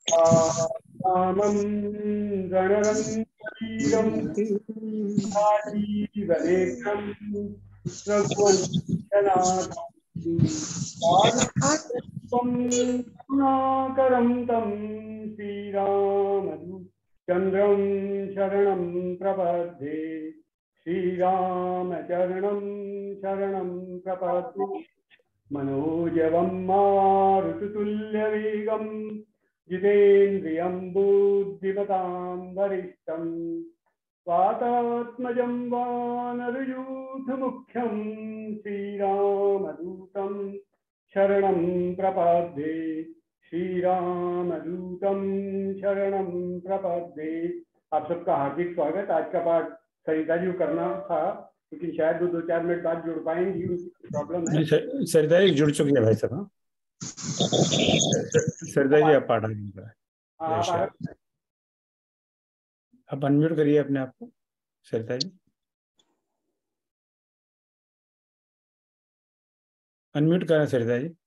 रामं रणरङ्गवीरं राजीवनेत्रं रघुवंशनाथं करुणाकरं तं श्रीरामचन्द्रं शरणं प्रपद्ये। श्रीरामचरणं शरणं प्रपद्ये। मनोजवं मारुततुल्यवेगं जितेन्द्रियं बुद्धिमतां वरिष्ठं वातात्मजं वानरयूथमुख्यं श्रीरामदूतं शरणं प्रपद्ये। श्रीरामदूतं शरणं प्रपद्ये। आप सबका हार्दिक स्वागत। आज का पाठ सरिता जी करना था, लेकिन शायद वो 2-4 मिनट बाद जुड़ पाएंगी, उनकी प्रॉब्लम है। सरिता जी जुड़ चुकी है भाई साहब। सरिता जी आप पाठ आप अनम्यूट करिए अपने आप को। सरिता जी अनम्यूट करें। सरिता जी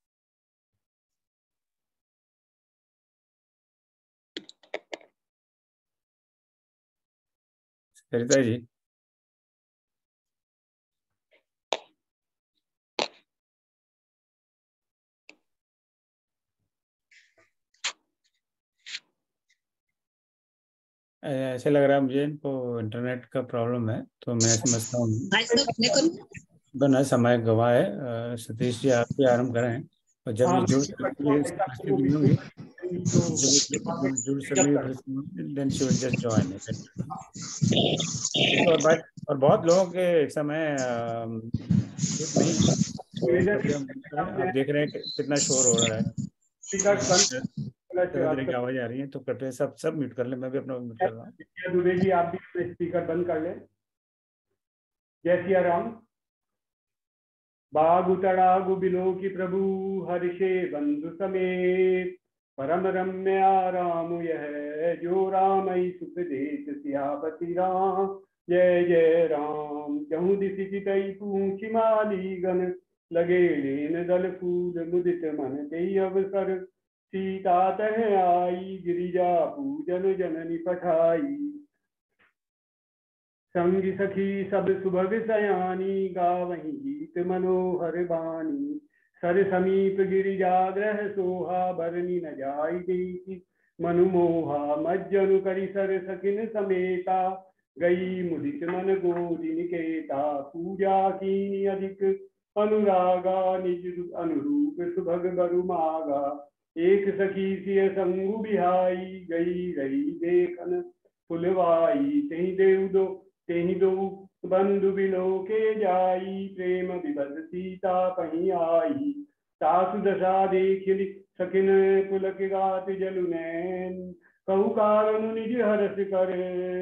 सरिता जी ऐसे लग रहा है मुझे इनको इंटरनेट का प्रॉब्लम है, तो मैं समझता हूँ बिना समय गवाए सतीश जी आप भी आरम्भ करें, और जब ये जुड़ होंगी जुड़ सकेंगे then she will just join it. और बहुत लोगों के समय नहीं आप देख रहे हैं कितना शोर हो रहा है, तरह की आवाज आ रही है, तो कृपया सब म्यूट कर ले। मैं भी अपना म्यूट कर रहा हूँ। दुबे जी आप भी अपने स्पीकर बंद कर लें। जय सिया राम। बाग उतड़ा गुबिलो की प्रभु हर्षे बंधु समेत, परम रम्य राम यह जो राम सुख देत सियापति राम। जय जय राम। जहूँ दिशि चितई पूछी माली गण, लगे लेन दल फूल मुदित मन ते अवसर। सीता तह आई गिरिजा पूजन जननी पठाई, संगी सखी सब सुभग सयानी गावहीं गीत मनोहर बानी। सर समीप गिरिजाग्रह सोहा, बरनी न जाई देखी मनुमोहा। मज्जनु करि सर सकिन समेता, गई मुदित मन गोदी निकेता। पूजा कीनी अधिक अनुरागा, निज अनुरूप सुभग बरु मागा। एक सखी सिय संगु बिहाई, गई रही देखन फुलवाई। तेहि दो बंधु बिलो के जाई, प्रेम विवश सीता पही आई। सासु दशा देख सकिन पुलक गात जलु नैन, कहु कारण निज हरस कर।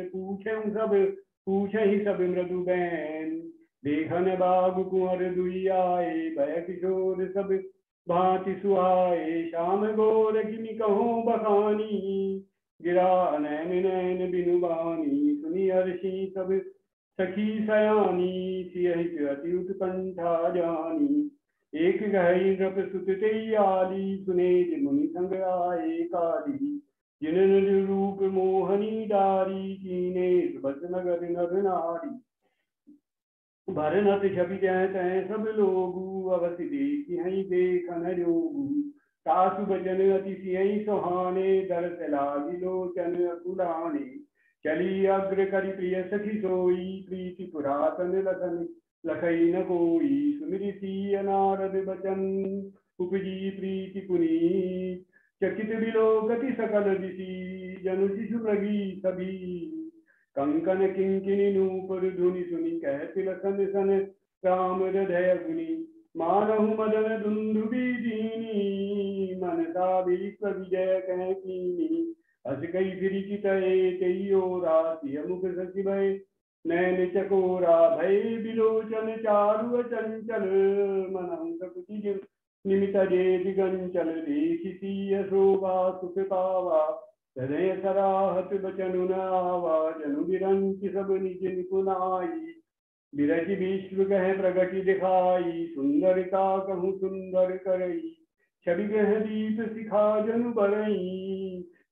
पूछहि सब मृदु बैन, देखन बाग कुंवर दुई आए। भय किशोर सब भांति सुहाए, श्याम गोर किमि कहूँ बखानी। गिरा नैन नैन बिनु बानी, सुनि हर्षि सब सखी सयानी। सियहि अति उत्कंठा जानी, एक गहई नृप सुत आली। सुने मुनि संग आए काली, जिन रूप मोहनी डारी। कीने बस नगर नर नारी, भरनत छवि जय तय सब लोगू। अवसि देखि हई देखन जोगू, सासु बचन अति सियहि सुहाने। दरस लागी लोचन अकुलाने, चली अग्र करि प्रिय सखी सोई। प्रीति पुरातन लखन लखई न कोई, सुमिरि सिय नारद बचन उपजी प्रीति पुनीत। चकित बिलोकति सकल दिशि, जनु शिशु मृगी सभी। कंकन किंकिनी नूपुर धुनि सुनि, कहत लखन सन राम हृदय गुनि। मानहु मदन दुंदुबी दीनी, मनसा विश्व विजय कह कीनी। हस गई फिरी चितए तेई ओरा, सिय मुख शशि भय नैन चकोरा। भय बिलोचन चारु चंचल, मनहु सकुचि निमित जे दिगंचल। देखि सिय शोभा सुख पावा, हृदय सराहत बचनु न आवा। जनु बिरंचि सब निज निपुनाई, बिरचि विश्व कह प्रगति दिखाई। सुंदरता कहूँ सुंदर करई, छवि ग्रह दीप सिखा जनु बरई।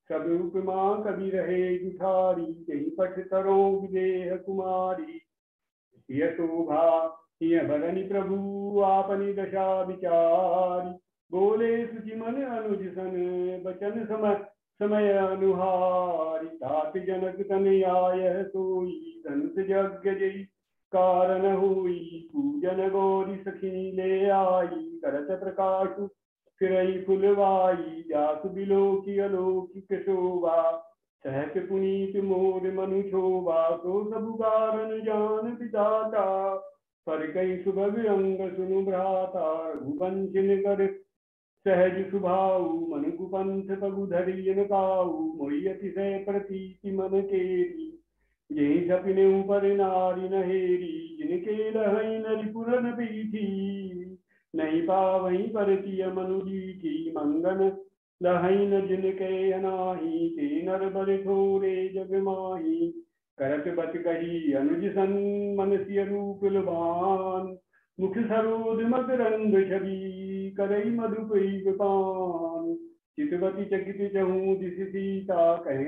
सब उपमा कवि रहे जुठारी, यही पठ तरो विदेह कुमारी। यह शोभा यह भरनी प्रभु आपनी दशा विचारी, बोले सुचि मन अनुज सन बचन समय अनुहारी। तात जनक तन आय सोई, धनुष यज्ञ जई कारण हुई। पूजन गौरी सखी ले आई, करत प्रकाश फिरई फुलवाई। जासु बिलोकी अलौकिक शोभा, सहज पुनीत मोर मनु शोभा। तो सब कारण जान विधाता, पर कई सुभग अंग सुनु भ्राता। रघुवंश कर सहज सुभाऊ, मन कुपंथ पगु धरियन काऊ। मोहि अतिशय प्रतीति मन केरी, यही सपने ऊपर नारी नहेरी। जिनके लहई नरिपुरन पीठी, नहीं पावही परतिय मनुजी की। मंगन लहई न जिनके अनाही, ते नर बर थोरे जग माही। करत बत कही अनुज सन मन सिय रूप लुभान। मुख सरोद मकरंद छवि, करई मधुपैग पान। चितवती चकित चहूँ दिस सीता, कह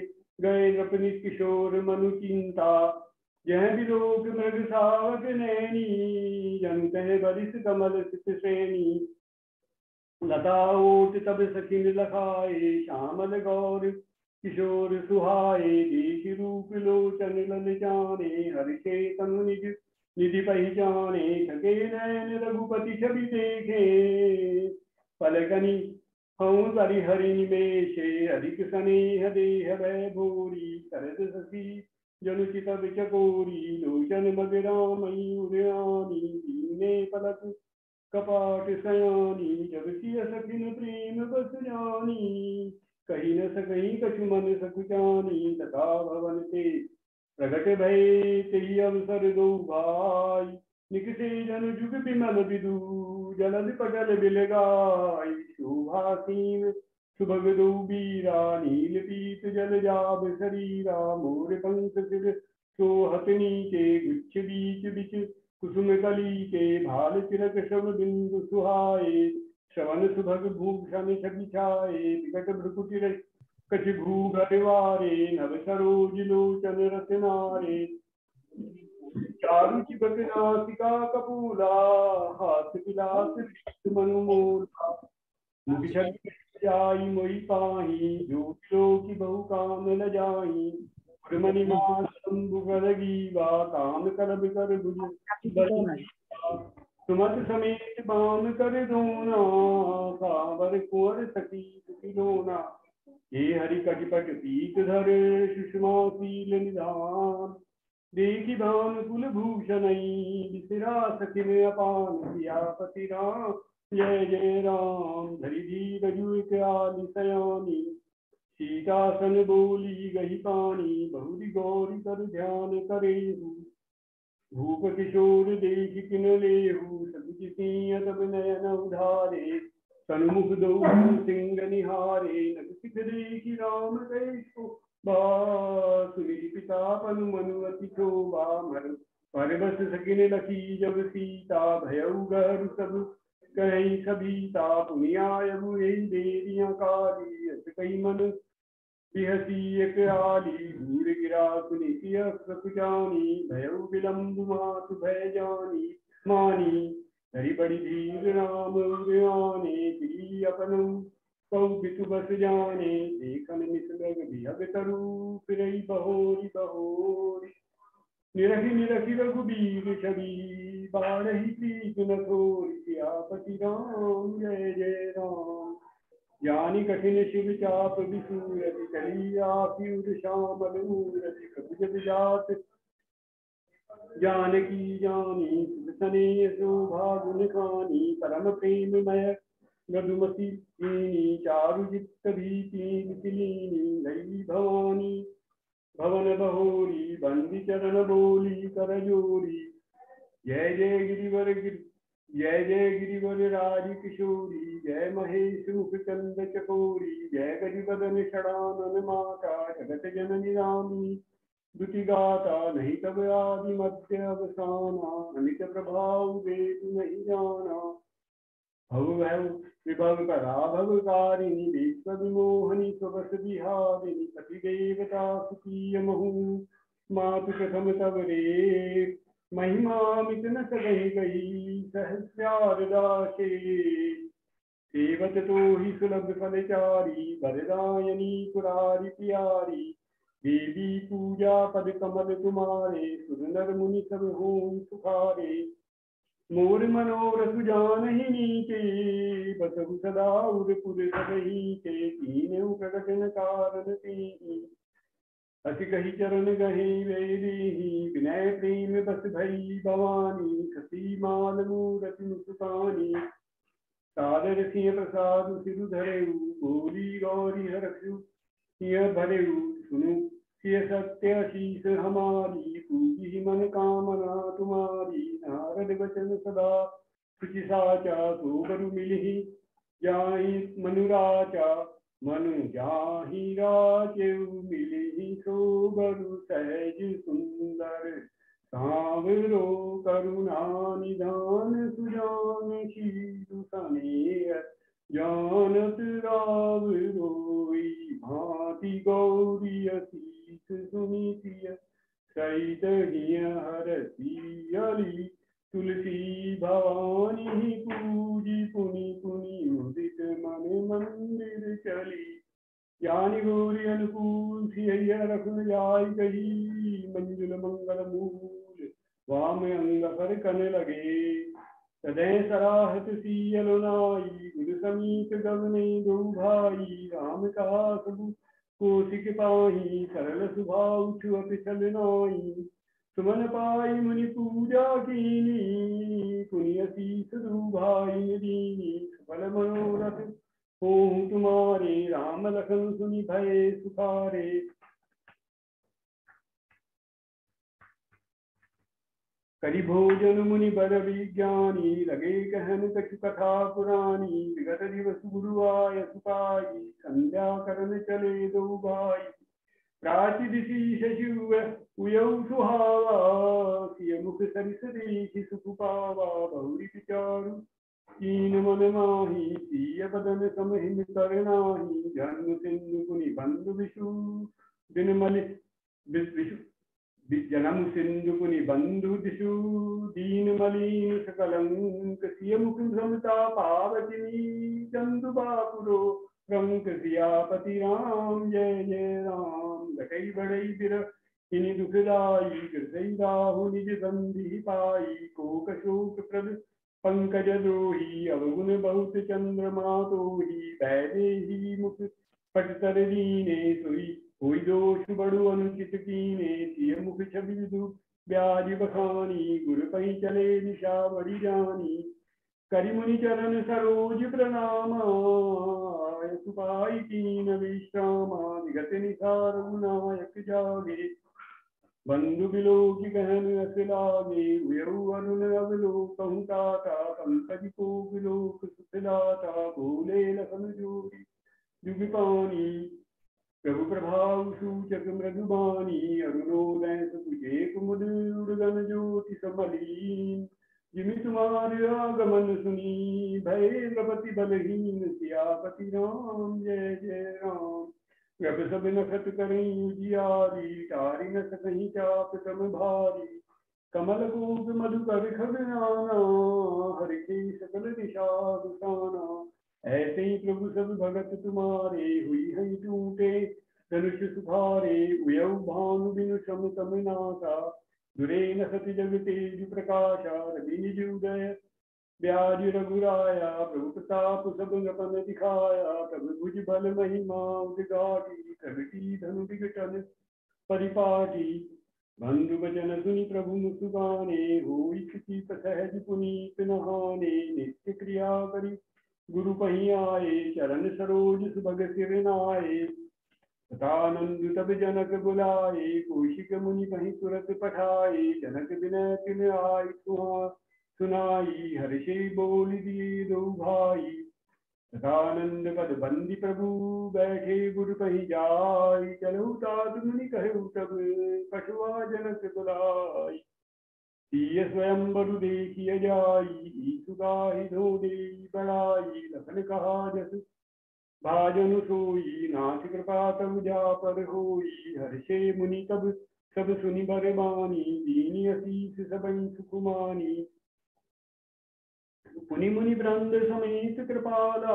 गए नृपनि किशोर मनु चिंता। यह विलोक मृग सावक नैनी, जन कह बरिस कमल सित श्रेणी। लता ओट तब सखिन लखाए, श्यामल गौर किशोर सुहाए। देख रूप लोचन ललचाने, हर्षे तनु निज निधि पहचाने। थके नैन रघुपति छवि देखे, पलकनि हूँ बरि हरि निमेषे। अधिक स्नेह देह भय भोरी, करत सखी जनु चित चकोरी। लोचन मगरामयी उदयानी, दीने पलक कपाट सयानी। जब सिय सखिन प्रेम बस जानी, कही न सकही कछु मन सकुचानी। तथा भवन ते प्रगट भय, तेहि अवसर दो भाई। निकटे जन जुग बिमल विदु, जलद पटल बिलगाई। शोभासीन सुभग दो बीरा, नील पीत जल जाब शरीरा। मोर पंख सिर सोहत नीचे, गुच्छ बीच बिच कुसुम कली के। भाल चिरक श्रव बिंदु सुहाए, श्रवण सुभग भूषण छवि छाए। विकट भ्रुकुटि कछ भूगरवारे, नव सरोज लोचन रतनारे। चारु चिबक नासिका कपूला, हाथ विलास मनुमोला। मुख छवि जाई मोहि पाही, जो की बहु काम न जाई। मणि मान शंभु गीवा, काम करब कर भुज सुमत समेत बाम कर धोना। कावर कुंवर सखी सुखिलोना, ये हरि कटिपट पीत धर। सुषमा शील निधान, देखी भान कुल भूषणई। विसरा सखिन अपान, सियापति राम जय जय राम। धरि धीर जुक आदि सयानी, सीतासन बोली गही पानी। बहुरी गौरी कर ध्यान करेहु, भूप किशोर देख किन लेहु। सभी सिंह तब नयन उधारे, सन्मुख दो सिंह निहारे। नगसिक देखी राम कैसो बा, सुमिरि पिता पनु मनु अति शोभा। परबस सकिन लखी जब सीता, भयउ गहरु सब कहीं सभीता। पुनि आयहु एहि देरिया काली, अस कई मन बिहसी एक आली। दूर गिरा सुनि सिय सकुचानी, भयउ विलम्ब मातु भय जानी मानी। हरि बड़ी धीर राम उदयाने, श्री अपनु कौबितु बस जाने। देखन निसलग बिहग तरु, फिरई बहोरी बहोरी। निरखि निरखि रघुबीर छवि, बारहि प्रीत न थोरी। सियापति राम जय जय राम, ज्ञानी कठिन शिव चाप विसूरति। चली आखिर श्यामल मूरति, प्रभु जब जात जानकी जानी। सुसने शोभा गुण खानी, परम प्रेममय मधुमती दीनी। चारु चित्त भीति मिथिलीनी, लई भवानी भवन बहोरी। बंदी चरण बोली कर जोरी, जय जय गिरिवर जय जय गिरिवर राज किशोरी। जय महेश मुख चंद चकोरी, जय गजबदन षडानन माता। जगत जननी रामी दुति गाता, नहीं तब आदि मध्य अवसाना। अमित प्रभाव वेद नहीं जाना, भव भव विभव करा भवकारिणी विश्व विमोहनी स्वस विहारिणी पति देवता सुखीय महु मातु प्रथम तब रे महिमा मित न सही गई सहस्रार दासे सेवत तो ही सुलभ फलचारी वरदायनी पुरारी प्यारी देवी पूजा पद कमल तुम्हारे सुर नर मुनि सब हों सुखारे मोर मनोरथ जान ही नीके बसहु सदा उदपुर सबही के तीन प्रकटन कारण तीन अति कही चरण गही वेदी विनय प्रेम बस भई भवानी खसी माल मूरति मुस्कानी सादर सिंह प्रसाद सिरु धरेऊ बोली गौरी हरखु सिंह भरेऊ सुनु सिय सत्य शीस हमारी पूजी मन कामना तुम्हारी नारद वचन सदा सुचि साचा सोबरु मिलहि जाहि मनुराचा मनु जाहि राजेऊ मिलहि सोबरु सहज सुंदर सांवरो करुणा निधान सुजान शीलु सनेह जानत राव रोई भांति गौरी असीस सुनीतिय सहित हिय हरसी अली तुलसी भवानी पूजी पुनि पुनि मुदित मन मंदिर चली ज्ञानी गौरी अनुकूल सिया रखन जाय कही मंजुल मंगल मूल वाम अंग पर कन लगे सदै सराहत सियल नाई गुरु समीप गगने दो भाई राम कहा सबु कोशिक पाही सरल सुभाव छुअत छल नाई सुमन पाई मुनि पूजा कीनी पुनि असीस दो भाई दीनी सफल मनोरथ हों तुम्हारे राम लखन सुनि भय सुखारे करि भोजन मुनि बर विज्ञानी लगे कहन कछु कथा पुरानी विगत दिवस गुरु आय सुखाई संध्या करन चले दो भाई प्राची दिशि शशु उयौ सुहावा सिय मुख सरिस देखि सुख पावा बहुरी विचारु कीन मन माही सिय बदन समहिन करनाही जन्म सिंधु कुनि बंधु विषु दिन मल विषु जन्म सिंधु कुनि बंधु दिशु दीन मलिन सकलंक सिय मुख भ्रमता पावचिनी चंदु बापुरो प्रमुख सियापति राम जय जय राम घटई बढ़ई बिर इनि दुखदाई कृतई राहु निज संधि पाई कोक शोक प्रद पंकज द्रोही अवगुण बहुत चंद्रमा तोही बैदे ही मुख पटतर दीने सोई कोई दोष बड़ु अनुचित कीने सिय मुख छवि विदु ब्याज बखानी गुरु पही चले निशा बड़ी जानी करि मुनि चरण सरोज प्रणामा सुपाई कीन विश्रामा विगत निसार नायक जागे बंधु बिलो की गहन अस लागे उयऊ अरुण अवलोकहु ताता पंकज को बिलोक सुखदाता बोले लखन जोड़ी जुग पानी प्रभु प्रभाव सूचक मृदुबानी अरुणोदय सुजे कुमुद उड़गन ज्योति समलीन जिमि तुम्हारे आगमन सुनी भय द्रपति बलहीन सियापति राम जय जय राम जब सब नखत करें उजियारी तारी न सकहीं चाप तम भारी कमल कोप मधुकर खगनाना हरि के सकल दिशा दुसाना ऐसे ही प्रभु सब भगत तुम्हारे हुई है टूटे धनुष सुखारे उयऊ भानु बिनु सम तम नासा दुरे न सति जग तेज प्रकाशा रवि निज उदय ब्याज रघुराया प्रभु प्रताप सब नपन दिखाया प्रभु भुज बल महिमा उदगाटी प्रगति धनु विघटन परिपाटी बंधु भजन सुनि प्रभु मुसुगाने होई खुशी सहज पुनीत नहाने नित्य क्रिया करी गुरु पही आए चरण सरोज सुभग सिर नाये सतानंद तब जनक बुलाए कौशिक मुनि पही तुरत पठाए जनक विनय तिन आय सुनाई हर्षे बोल दिए दो भाई सदानंद पद बंदी प्रभु बैठे गुरु कहीं जाय चलो तात मुनि कहु तब कछुआ जनक बुलाई सिय स्वयं बरु देखिय जाई, ईसु गाहि धो दे बड़ाई। लखन कहा जस भाजनु सोई, नाथ कृपा तब जा पर होई। हर्षे मुनि तब सब सुनि बर बानी, दीनी असीस सबई सुकुमानी। मुनि मुनि वृंद समेत कृपाला,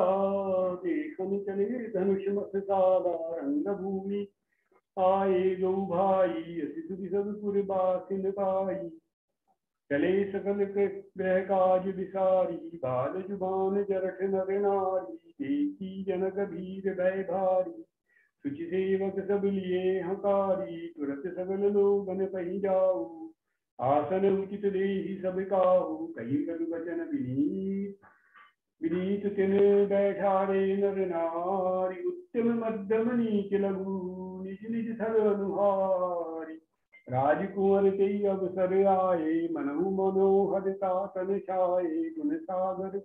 देखन चले धनुष मखसाला। रंग भूमि आए गौ भाई, अति सुधि सब पुर बासिन पाई। चले सकल ग्रह काज विसारी, बाल जुबान जरठ नर नारी। देखी जनक भीर भय भारी, सुचि सेवक सब लिए हकारी। तुरत सगल लोगन पहि जाऊ, आसन उचित देहि सब काहू। कही करु बचन विनीत, विनीत तिन बैठारे नर नारी। उत्तम मध्यम नीच लघु, निज निज थल अनुहारी। राजकुंवर ते अवसर आए, मनहु मनोहर तातन छाए। गुण सागर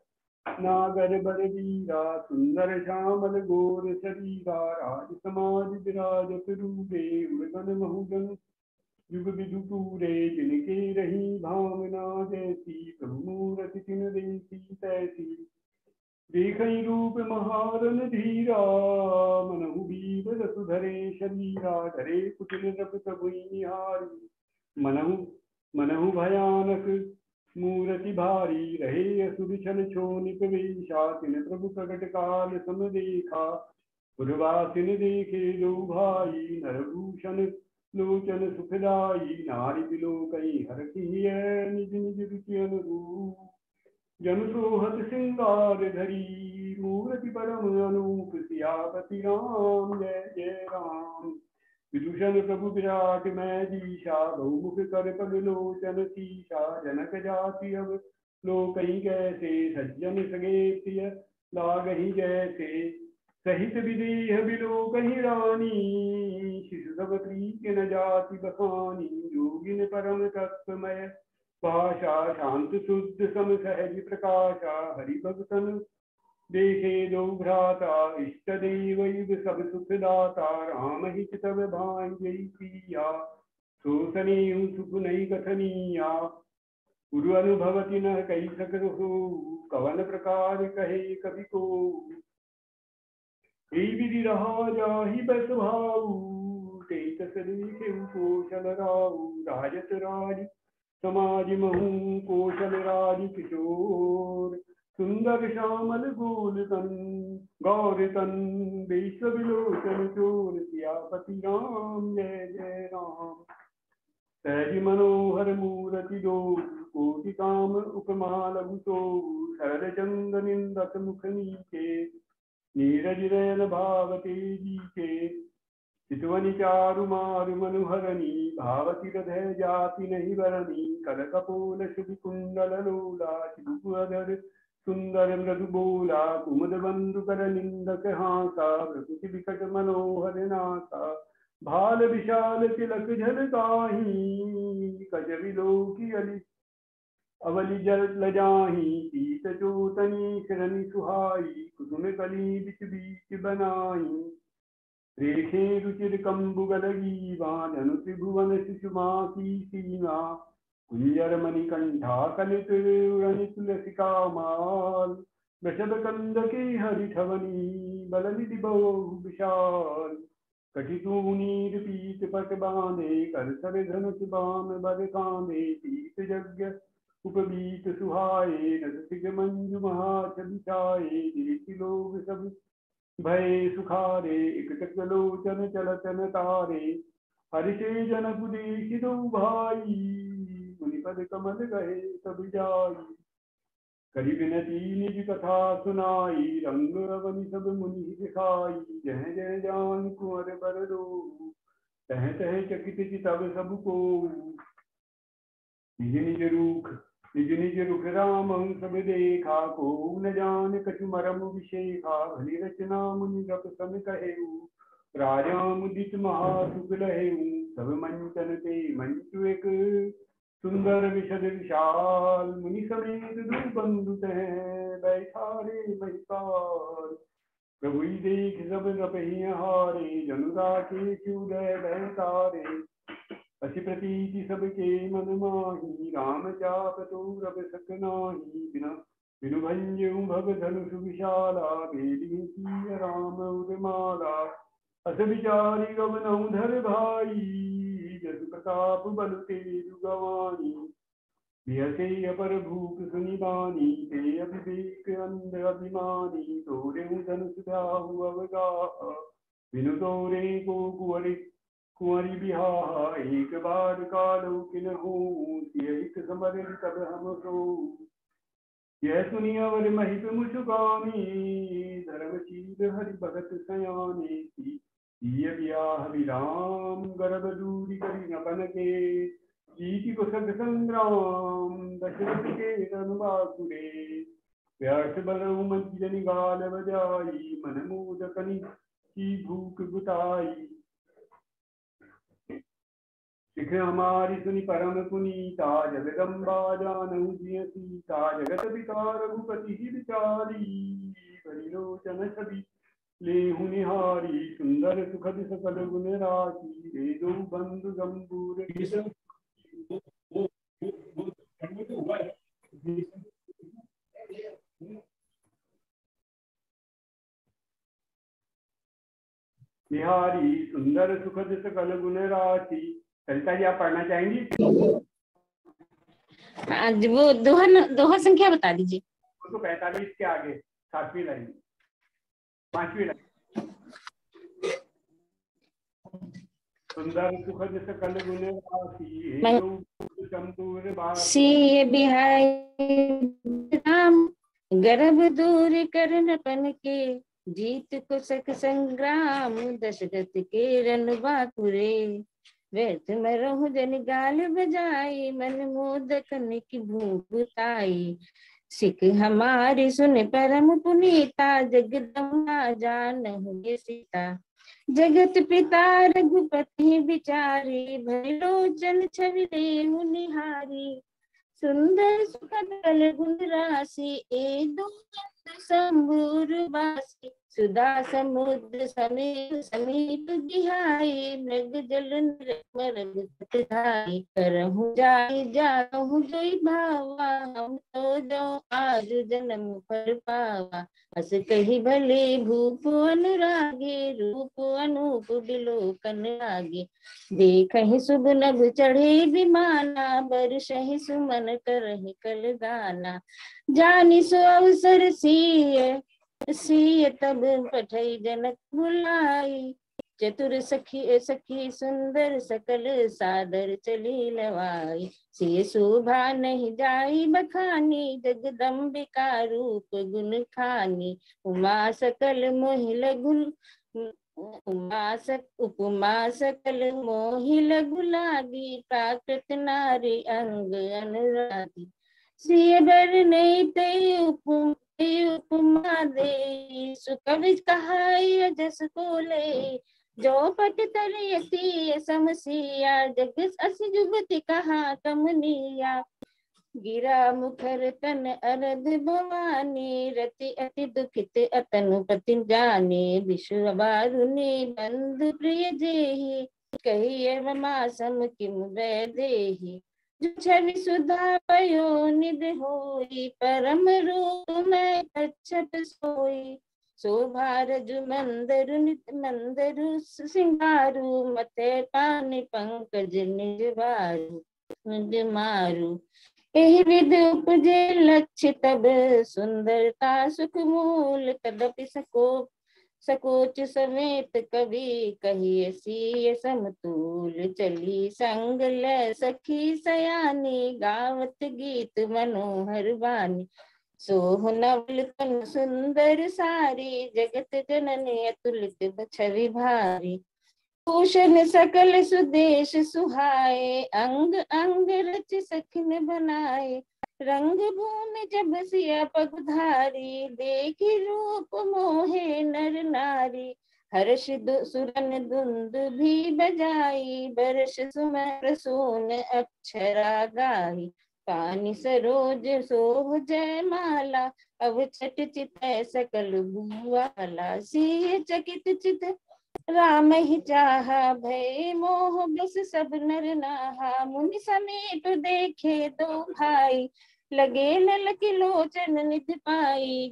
नागर बर वीरा, सुंदर श्यामल गोर शरीरा। राज समाज विराजत रूपे, उड़गन महुगन युग विदु पूरे। जिनके रही भावना जैसी, प्रभु मूरति तिन देखी तैसी। देखई रूप महारन धीरा, मनहु बीर रसु धरे शरीरा। धरे कुटिल रप प्रभु निहारी, मनहु मनहु भयानक मूरति भारी। रहे असुर छल छोनिक वेशा, तिन प्रभु प्रगट काल सम देखा। पुरवासिन देखे दो भाई, नरभूषण लोचन सुखदाई। नारी बिलोकई हरखिय, निज निज रुचि अनुरूप। जनु सोहत सिंगार धरी, मूर्ति परम अनूप। सियापति राम जय जय राम। विदूषण प्रभु विराट मैं दीशा, बहुमुख कर पग लोचन सीसा। जनक जाति अब लोकहि कैसे, सज्जन सगे प्रिय लागहि जैसे। सहित विदेह बिलोकहि रानी, शिशु सब प्रीति न जाति बखानी। योगिन परम तत्वमय भाषा, शांत शुद्ध सम सहज प्रकाशा। हरि भगतन देखे दो भ्राता, इष्ट देव युग सब सुख दाता। राम हित तब भांजई प्रिया, सो सनेहु सुख नहीं कथनिया। गुरु अनुभवति न कही सकत हो, कवन प्रकार कहे कवि को। हे विधि रहा जाहि बस भाऊ, ते तस देखे कौशल राऊ। राजत राज समाज महू, कौशल राज किशोर। सुंदर श्यामल गोल तन, गौर तन विश्व विलोचन चोर। सियापति राम जय जय राम। सहज मनोहर मूरति दो, कोटि काम उपमा लघु तो। सरल चंद निंदक मुख नीचे, नीरज नयन भाव तेजी के। चितवनि चारु मारु मनुहरणी, भावति हृदय जाति नहीं बरनी। कल कपोल शुभि कुंडल लोला, चिबुअधर सुंदर मृदु बोला। कुमुद बंधु कर निंदक हासा, प्रकृति विकट मनोहर नासा। भाल विशाल तिलक झलकाहि, कज विलोकी अली अवलि जल जाहि। पीत चोतनी शरणी सुहाई, कुसुम कली बिच बीच बनाई। रेखे रुचिर कंबुगल गीवा, धनु त्रिभुवन शिशुमा की सीमा। कुंजर मणिकंठा कलित उड़न तुलसिका माल। वृषभ कंद के हरिठवनी, बल निधि बहु विशाल। कटितूनीर पीत पट बांधे, कर सर धनुष बाण बर कांधे। पीत यज्ञ उपबीत सुहाए, नरसिंह मंजु महाच बिछाए। देख लोग सब भय सुखारे, इकटक लोचन चलतन तारे। हर्षे जनक देखि दो भाई, मुनिपद कमल गए तब जाई। करि विनती निज कथा सुनाई, रंग अवनि सब मुनि दिखाई। जह जह जान कुंवर बर दो, तह तह चकित चितव सब को। निज निज रुख राम सब देखा, को न जान कछु मरम विशेखा। भली रचना मुनि रप सम कहेऊ, राजा मुदित महासुख लहेऊ। सब मंचन ते मंचु एक, सुंदर विशद विशाल। मुनि समेत दु बंधु तह, बैठारे महिपाल। प्रभु देख सब रपहि हारे, जनु राखे उदय भय तारे। अति प्रतीति सबके मन माही, राम जाप तो रब सक नाही। बिनु भंजऊ भग धनुष विशाला, भेदी की राम उर्माला। अस विचारी गवनऊ धर भाई, जस प्रताप बल तेजु गवानी। बिहसे अपर भूप सुनि बानी, ते अभिवेक अंध अभिमानी। तोरे धनुष ध्याहु अवगाहा, बिनु तोरे को कुंवरी बिहाहा। एक बार कालो किन्हु, एक समर तब हम सो। यह सुनी अवर महिप मुसुकानी, धर्मशील हरि भगत सयानी। ब्याह विराम गर्भ दूरी करी न बन के, कीति कुशल संग्राम दशरथ के रनुबाकुरे। व्यास बलऊ मंच निगाल बजाई, मन मोदकनि की भूख बुताई। शिख हमारी सुनि परम पुनीता, जगदम्बा जानऊ जिय सीता। जगत विकार रघुपति ही विचारी, परिलोचन छवि लेहु निहारी। सुंदर सुखद सकल गुण राशि, वेदो बंधु गंभूर। निहारी सुंदर सुखद सकल गुण राशि। सरिता जी आप पढ़ना चाहेंगी? आज वो दोहा संख्या बता दीजिए। तो 45 के आगे 7वीं लाइन 5वीं लाइन। सुंदर सुखद सकल गुण राशि, बिहाई राम गर्भ दूर करन के। जीत को सक संग्राम, दशरथ के रनबाकुरे। व्यर्थ मरहु जन गाल बजाई, मन मोदकन की भूख बुताई। सिख हमारी सुन परम पुनीता, जगदम्बा जानहु सीता। जगत पिता रघुपति विचारी, भयलोचन छवि लेहु निहारी। सुंदर सुखद कल गुण राशि, ए दो शंभुर बासी। सुधा समुद्र समीप गिहाई, मृग जल मरग धाई। करहु जाई जाहु जोई भावा, हम तो जो आज जन्म फल पावा। अस कही भले भूप अनुरागे, रूप अनूप बिलोकन लागे। देखहि शुभ नभ चढ़े विमाना, बरसहि सुमन करहि कल गाना। जानि सो अवसर सिय तब पठई जनक बुलाई। चतुर सखी सुंदर सकल, सादर चली लवाई। सिय शोभा नहीं जाई बखानी, जगदम्बिका रूप गुण खानी। उमा सकल मोहि गुण उपमा सकल मोहि लघु लागी। प्राकृत नारी अंग अनुरागी। सिय बर नहीं तई उपमा दे, सुकवि कहाई जस को ले। जो पट तरियती समसिया, जग अस जुगति कहा कमनिया। गिरा मुखर तन अरद भवानी, रति अति दुखित अतनु पति जाने। विश्व बारुनि बंधु प्रिय जेहि, कही मासम किम वै देहि। छवि सुधा पयो निध होई, परम रूप में कच्छप सोई। शोभा रजु मंदरु नित मंदरु सिंगारू, मथे पानी पंकज निज मारू। एहि विध उपजे लक्ष्य तब, सुंदरता सुख मूल कदपि सकोच समेत। कवि कहिय सिय समतूल, चली संग ल सखी सयानी। गावत गीत मनोहर बानी, सोह नवल तन सुंदर सारी। जगत जननी अतुलित छवि भारी। भूषण सकल सुदेश सुहाए, अंग अंग रच सखन बनाए। रंग भूमि जब सिया पगधारी, देखी रूप मोहे नर नारी। हर्ष सुरन धुंद भी बजाई, बरस सुमर सोन अक्षरा गाई। पानी सरोज सोह जय माला, अब छट चित सकल भुआला। सिय चकित चित राम ही चाहा भय मोह बस सब नर नाहा। मुनि समीप देखे दो भाई, लगे ललक लोचन निध पाई।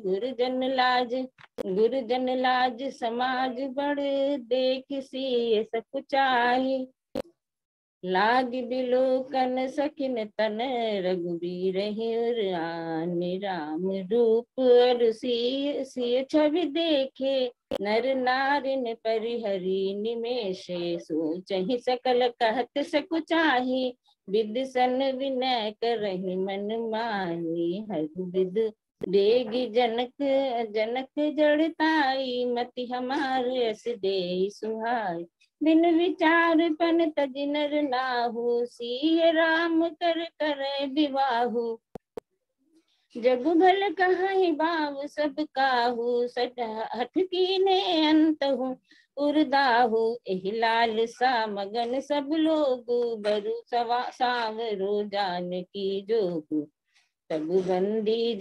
गुरुजन लाज समाज बड़, देख सिय सकुचाई। लाग बिलोकन सकिन तन, रघुबीर हिर आन। राम रूप अर सिय छवि देखे, नर नारिन परिहरी निमेषे। सोचहि सकल कहत सकुचाही, विद सन विनय करहि मन माही। हरु विद देगी जनक जड़ताई, मति हमार यस देहि सुहाई। बिन विचार पन तज नर नाहु, सिय राम कर करे विवाहु। जग भल कहाई बाव सब काहू, सट हठ कीने अंतहु उर्दाहु। एहि लाल सा मगन सब लोगु, बरु सावरो जानकी जोगु। तब बंदी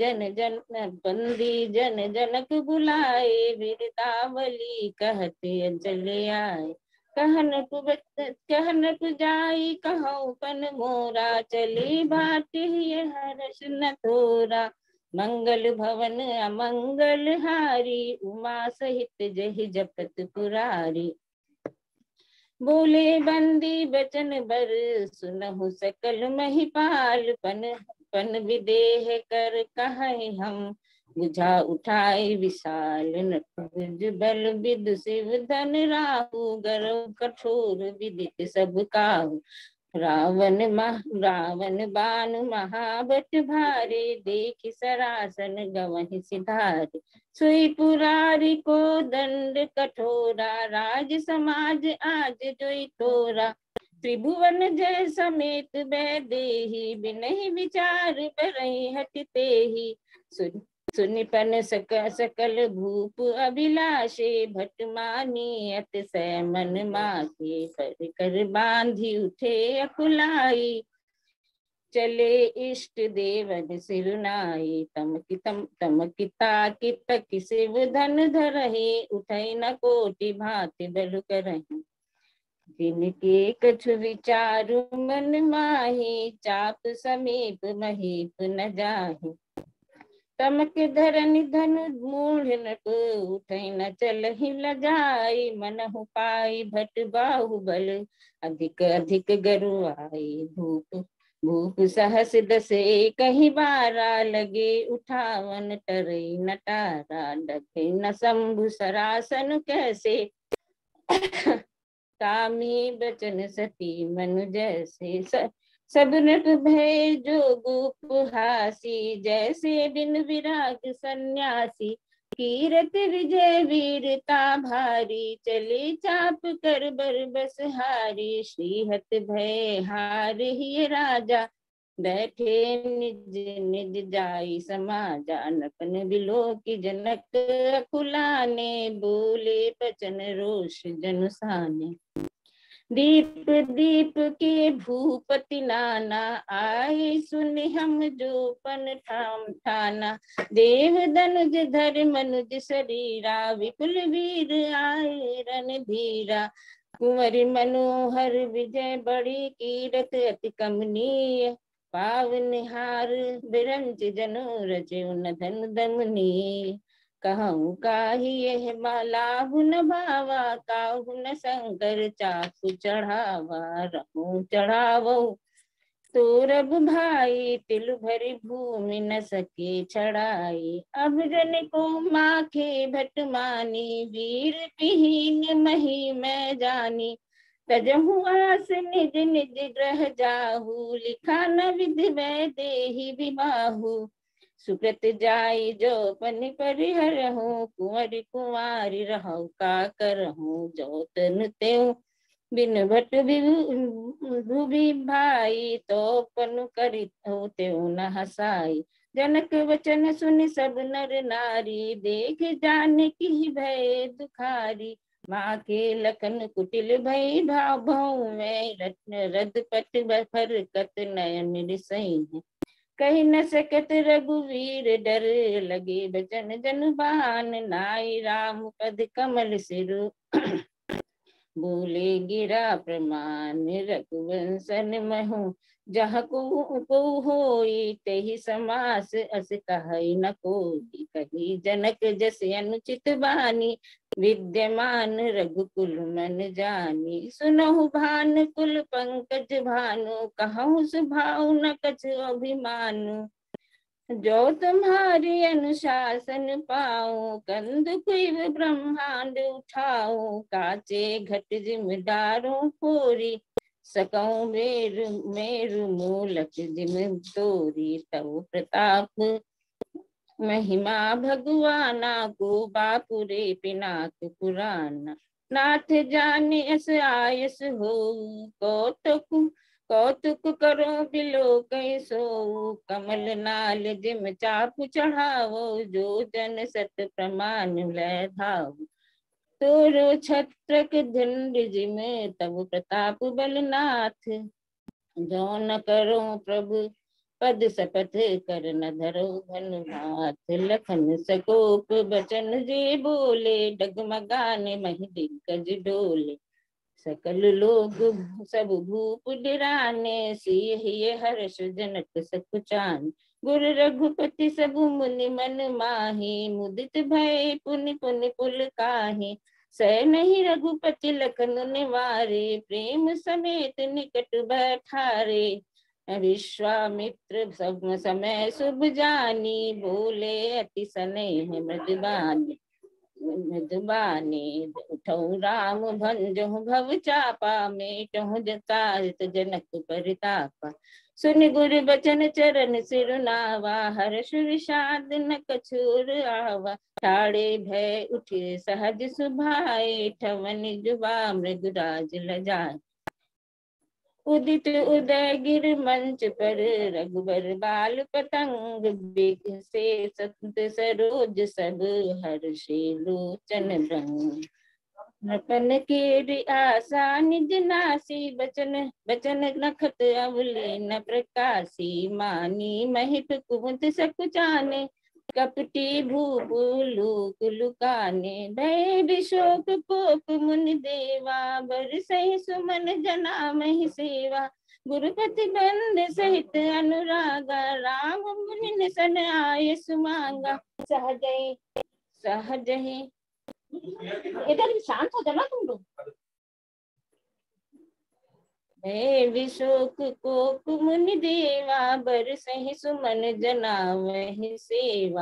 जन जनक बुलाए, बिरदावली कहत चले आए। कहनक जाई कहूँ पन मोरा, चली बाटी हर्ष न थोरा। मंगल भवन अमंगल हारी, उमा सहित जहि जपत पुरारी। बोले बंदी बचन बर, सुनहु सकल महिपाल। पन विदेह कर कहे हम, बुझा उठाए विशाल। नटभुज बल विदु शिव धन राहु, गर्व कठोर विदित सब काहू। रावण बाण महाबट भारे, देखि सरासन गवहि सिधारे। सुई पुरारी को दंड कठोरा, राज समाज आज जोई तोरा। त्रिभुवन जय समेत बै देहि, बिनहि विचार बरहि हटते ही। सुनिपन सकल भूप अभिलाषे, भट मानी अतिशय मन माके। पर कर बांधी उठे अकुलाई, चले इष्ट देवन सिरुनाई। तमकिता कित शिव धन धरहि, उठै न कोटि भांति बलु करहि। जिनके कछु विचारु मन माही, चाप समीप महीप न जाहि। तमक धरनि धनु मूढ़ नट, उठै न चलहि लजाई। मनहु पाई भट बाहुबल, अधिक अधिक गरुआई। भूप सहस दसे कही बारा, लगे उठावन टरई न टारा। डखे न शंभु सरासन कैसे, कामी बचन सती मनु जैसे। सब नट भय जोग उपहासी, जैसे बिन विराग सन्यासी। कीरत विजय वीरता भारी, चले चाप कर बर बस हारी। श्रीहत भय हार ही राजा, बैठे निज निज जाई समाजा। नपन बिलो की जनक अकुलाने, बोले बचन रोष जनुसाने। दीप दीप के भूपति नाना, आए सुनि हम जो पन ठाना। देव धनुज धर मनुज शरीरा, विपुल वीर आए रणधीरा। कुंवर मनोहर विजय बड़ी कीरत, अति कमनीय। पावनहार बिरंच जनु रचयु न धन दमनीय। कहूँ काही यह लाहु न भावा, काहू न शंकर चाकु चढ़ावा। रहूं चढ़ावो तोरब भाई, तिल भरी भूमि न सके छड़ाई। अब जन को माखे भट मानी, वीर विहीन मही मैं जानी। तजहु आस निज निज ग्रह जाहू, लिखा न विधि वै देहि विबाहु। सुकृत जाई जो पन परिहरहूँ, कुंवर कुंवारी रहूँ का करहूँ। जो तन त्यों बिन भट भुवि भाई, तो पनु करित त्यों न हसाई। जनक वचन सुनि सब नर नारी, देख जानकी भय दुखारी। माँ के लखन कुटिल भई भाव में, रद पट फरकत नयन रिसई। कही न सकत रघुवीर डर, लगे बचन जन बान। नाई राम पद कमल सिरु, बोले गिरा प्रमाण रघुवंशन महु, जहाँ को होई तेहि समास अस कहई न कोई। कही जनक जस अनुचित बानी, विद्यमान रघुकुल मन जानी। सुनहु भान कुल पंकज भानु, कहूँ सुभाव न कछु अभिमानु। जो तुम्हारी अनुशासन पाऊं, कंद कुइव ब्रह्मांड उठाऊं। काचे घट जिमदारों पूरी, सकऊं मेरु मेरु मूलक जिम तोरी। तव प्रताप महिमा भगवाना को, बापुरे पिनाक पुराना। नाथ जाने अस आयस हो, कौतुक कौतुक करो बिलो कैसो। कमल नाल जिम चाप चढ़ावो, जो जन सत प्रमाण लय धाव। तोरो छत्रक धुंड जिम तब प्रताप बलनाथ। जो न करो प्रभु पद शपथ, कर न धरो धनुभात। लखन सकोप बचन जे बोले, डगमगाने महि दिग्गज डोले। सकल लोग सब भूप डिराने, सिय हर्ष जनक सकुचान। गुर रघुपति सब मुनि मन माही, मुदित भय पुनि पुनि पुल काहे। सह नहीं रघुपति लखन निवारे, प्रेम समेत निकट बैठारे। विश्वामित्र सब समय शुभ जानी, बोले अति स्नेह मृदुबानी। उठऊ राम भंजहु भव चापा, मेटहु जतायत जनक परितापा। सुन गुर बचन चरण सिरुनावा, हर्ष विषाद न कछुर आवा। ठाड़े भय उठे सहज सुभाए, ठवन जुबा मृदुराज लजाए। उदित उदय गिर मंच पर, रघुबर बाल पतंग। बिग से संत सरोज सब, हर्षे लोचन रंग। नपन केरि आशा निज नासी, बचन बचन नखत अवली न प्रकाशी। मानी महिप कुमुद सकुचाने, कपटी भूप लूक लुकाने। भय विशोक कोप मुनि देवा, बरसहि सुमन जना महि सेवा। गुरुपति बंद सहित अनुरागा, राम मुनि निसन आय सुमांगा। सहजहि इधर शांत हो जाना तुम लोग। हे विशोक कोप मुनि देवा, बरसहि सुमन जना महि सेवा।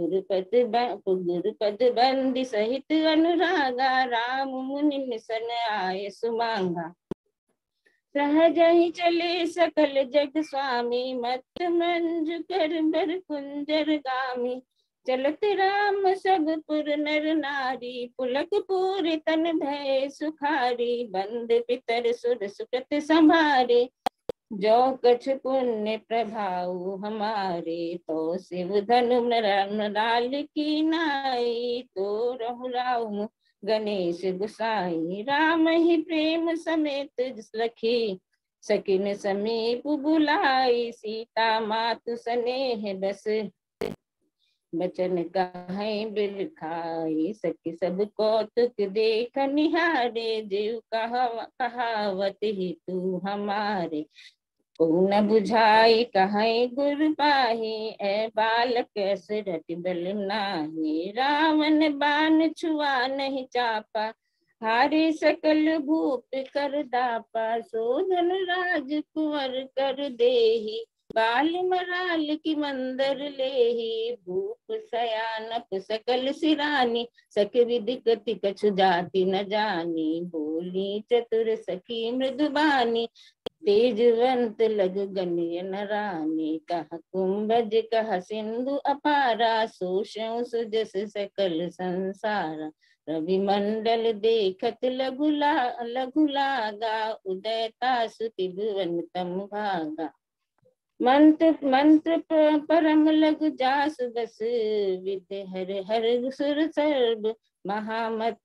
गुरुपद बंदी सहित अनुरागा, राम मुनि निसन आय सुमांगा। सहज ही चले सकल जग स्वामी, मत मंजु कर बर कुंजर गामी। चलत राम सब पुर नर नारी, पुलक पूरी तन भय सुखारी। बंद पितर सुर सुकृत संभारे, जो कछ पुण्य प्रभाव हमारे। तो शिव धनु मृणाल की नाई, तो रहु राम गणेश गुसाई। राम ही प्रेम समेत लखी, सकिन समीप बुलाई। सीता मातु स्नेह बस, बचन कहे बिल खाई। सखी सब कौतुक देख निहारे, जीव कहावत ही तू हमारे। को न बुझाई कहे गुर पाही, ए बालक असरठ बल नाही। रावण बाण छुआ नहीं चापा, हारे सकल भूप कर दापा। सो धन राज कुंवर कर देही, बाल मराल की मंदर लेही। भूप सयानप सकल सिरानी, सख विधि कति कछु जाति न जानी। बोली चतुर सखी मृदुबानी, तेजवंत लघु गण्य नरानी। कह कुंभज कह सिंधु अपारा, सोषों सुजस सकल संसारा। रवि मंडल देखत लघु लागा, उदयता सुति भुवन तम भागा। मंत्र परम लघु जासु बस, विद्य हर हर सुर सर्व। महामत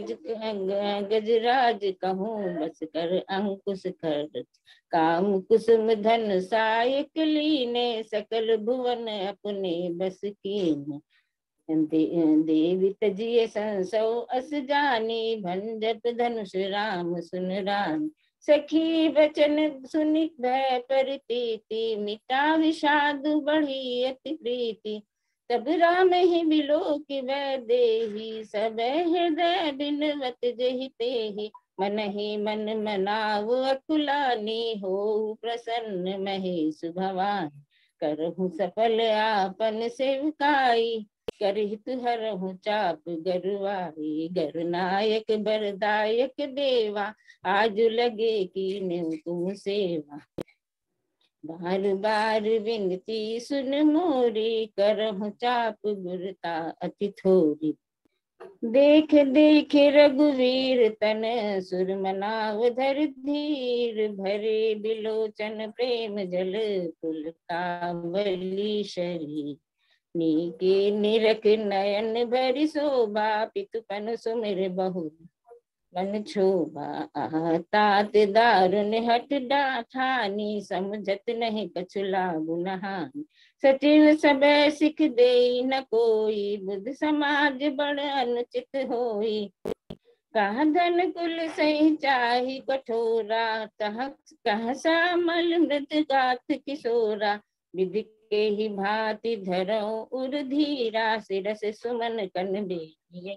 गजराज कहूँ, बस कर अंकुश कर। काम कुसुम धन सायक लीने, सकल भुवन अपने बस कीने। देवी तजिए संसो अस जानी, भंजत धनुष राम सुन राम। सखी वचन सुनि भय परितीति, मिटा विषाद बढ़ी अति प्रीति। तब राम ही बिलोक वै देहि, सब हृदय बिनवत जहि तेहि। मन ही मन मनाव अकुलानी, हो प्रसन्न महेश भवानी। करहु सफल आपन सेवकाई, करहित हरहु चाप गरुआई। गरुनायक बरदायक देवा, आज लगे कीन्हु तुम सेवा। बार बार विनती सुन मोरी, करहु चाप गुरता अति थोरी। देख देख रघुवीर तन, सुर मनाव धर धीर। भरे बिलोचन प्रेम जल, पुलकावली शरीर। नीके निरख नयन भरि शोभा, पितुपन सुमिर बहु मन क्षोभा। तात दारुन हट ठानी, समझत नहीं कछु लाभ नहानि। सचिव सब सिख दे न कोई, बुध समाज बड़ अनुचित होई। कहा धन कुल सही चाही कठोरा, कहा श्यामल मृत गाथ किशोरा। विधि के ही भांति धरो उर धीरा, सिरस सुमन कन बेरिए।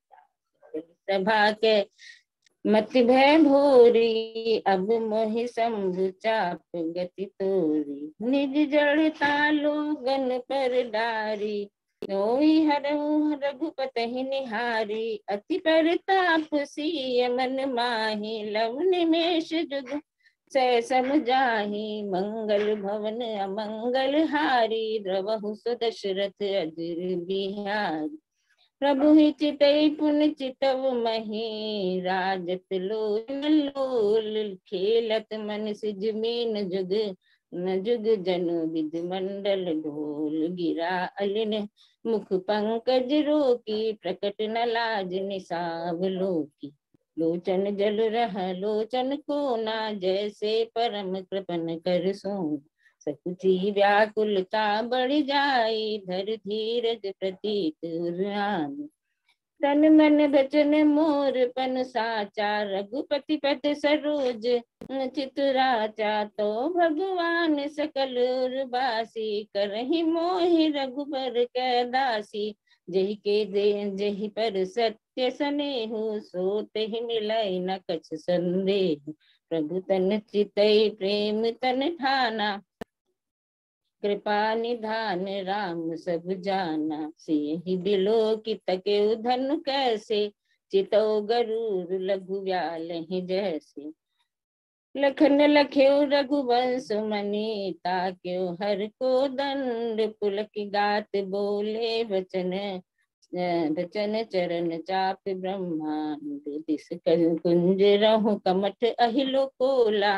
सभा के मत भय भोरी, अब मोहि शंभु चाप गति तोरी। निज जड़ता लोगन पर डारी, सोई हरहु रघुपति निहारी। अति परताप सिय मन माही, लव निमेष जुग सै समझाही। मंगल भवन अमंगल हारी, द्रवहु सुदशरथ अजर बिहारी। प्रभु ही चितई पुन चितव मही, राजत लोल लोल। खेलत मन सिज मीन जुग, न जुग जनु विध मंडल ढोल। गिरा अलिन मुख पंकज रोकी, प्रकट न लाज निसाव लोकी। लोचन जल रह लोचन कोना, जैसे परम कृपन कर सोना। सकुची व्याकुलता बढ़ जाई, धर धीरज प्रतीत उरान। तन मन बचन मोर पन साचा, रघुपति पद सरोज चितुराचा। तो भगवान सकल उर्वासी, करहि मोहि रघुबर कै दासी। जहि के दे जहि पर सत्य सनेहु, सो तेहि मिलै न कछ संदेह। प्रभु तन चितई प्रेम तन ठाना, कृपा निधान राम सब जाना। सियहि बिलोकि तके धनु कैसे, चितौ गरुड़ लघु व्यालहि जैसे। लखन लख्यो रघुवंश मनि, ताक्यो हर को दंड। पुलक गात बोले वचन चरण चाप ब्रह्मांड। दिस कुंज रहु कमठ अहिलो कोला,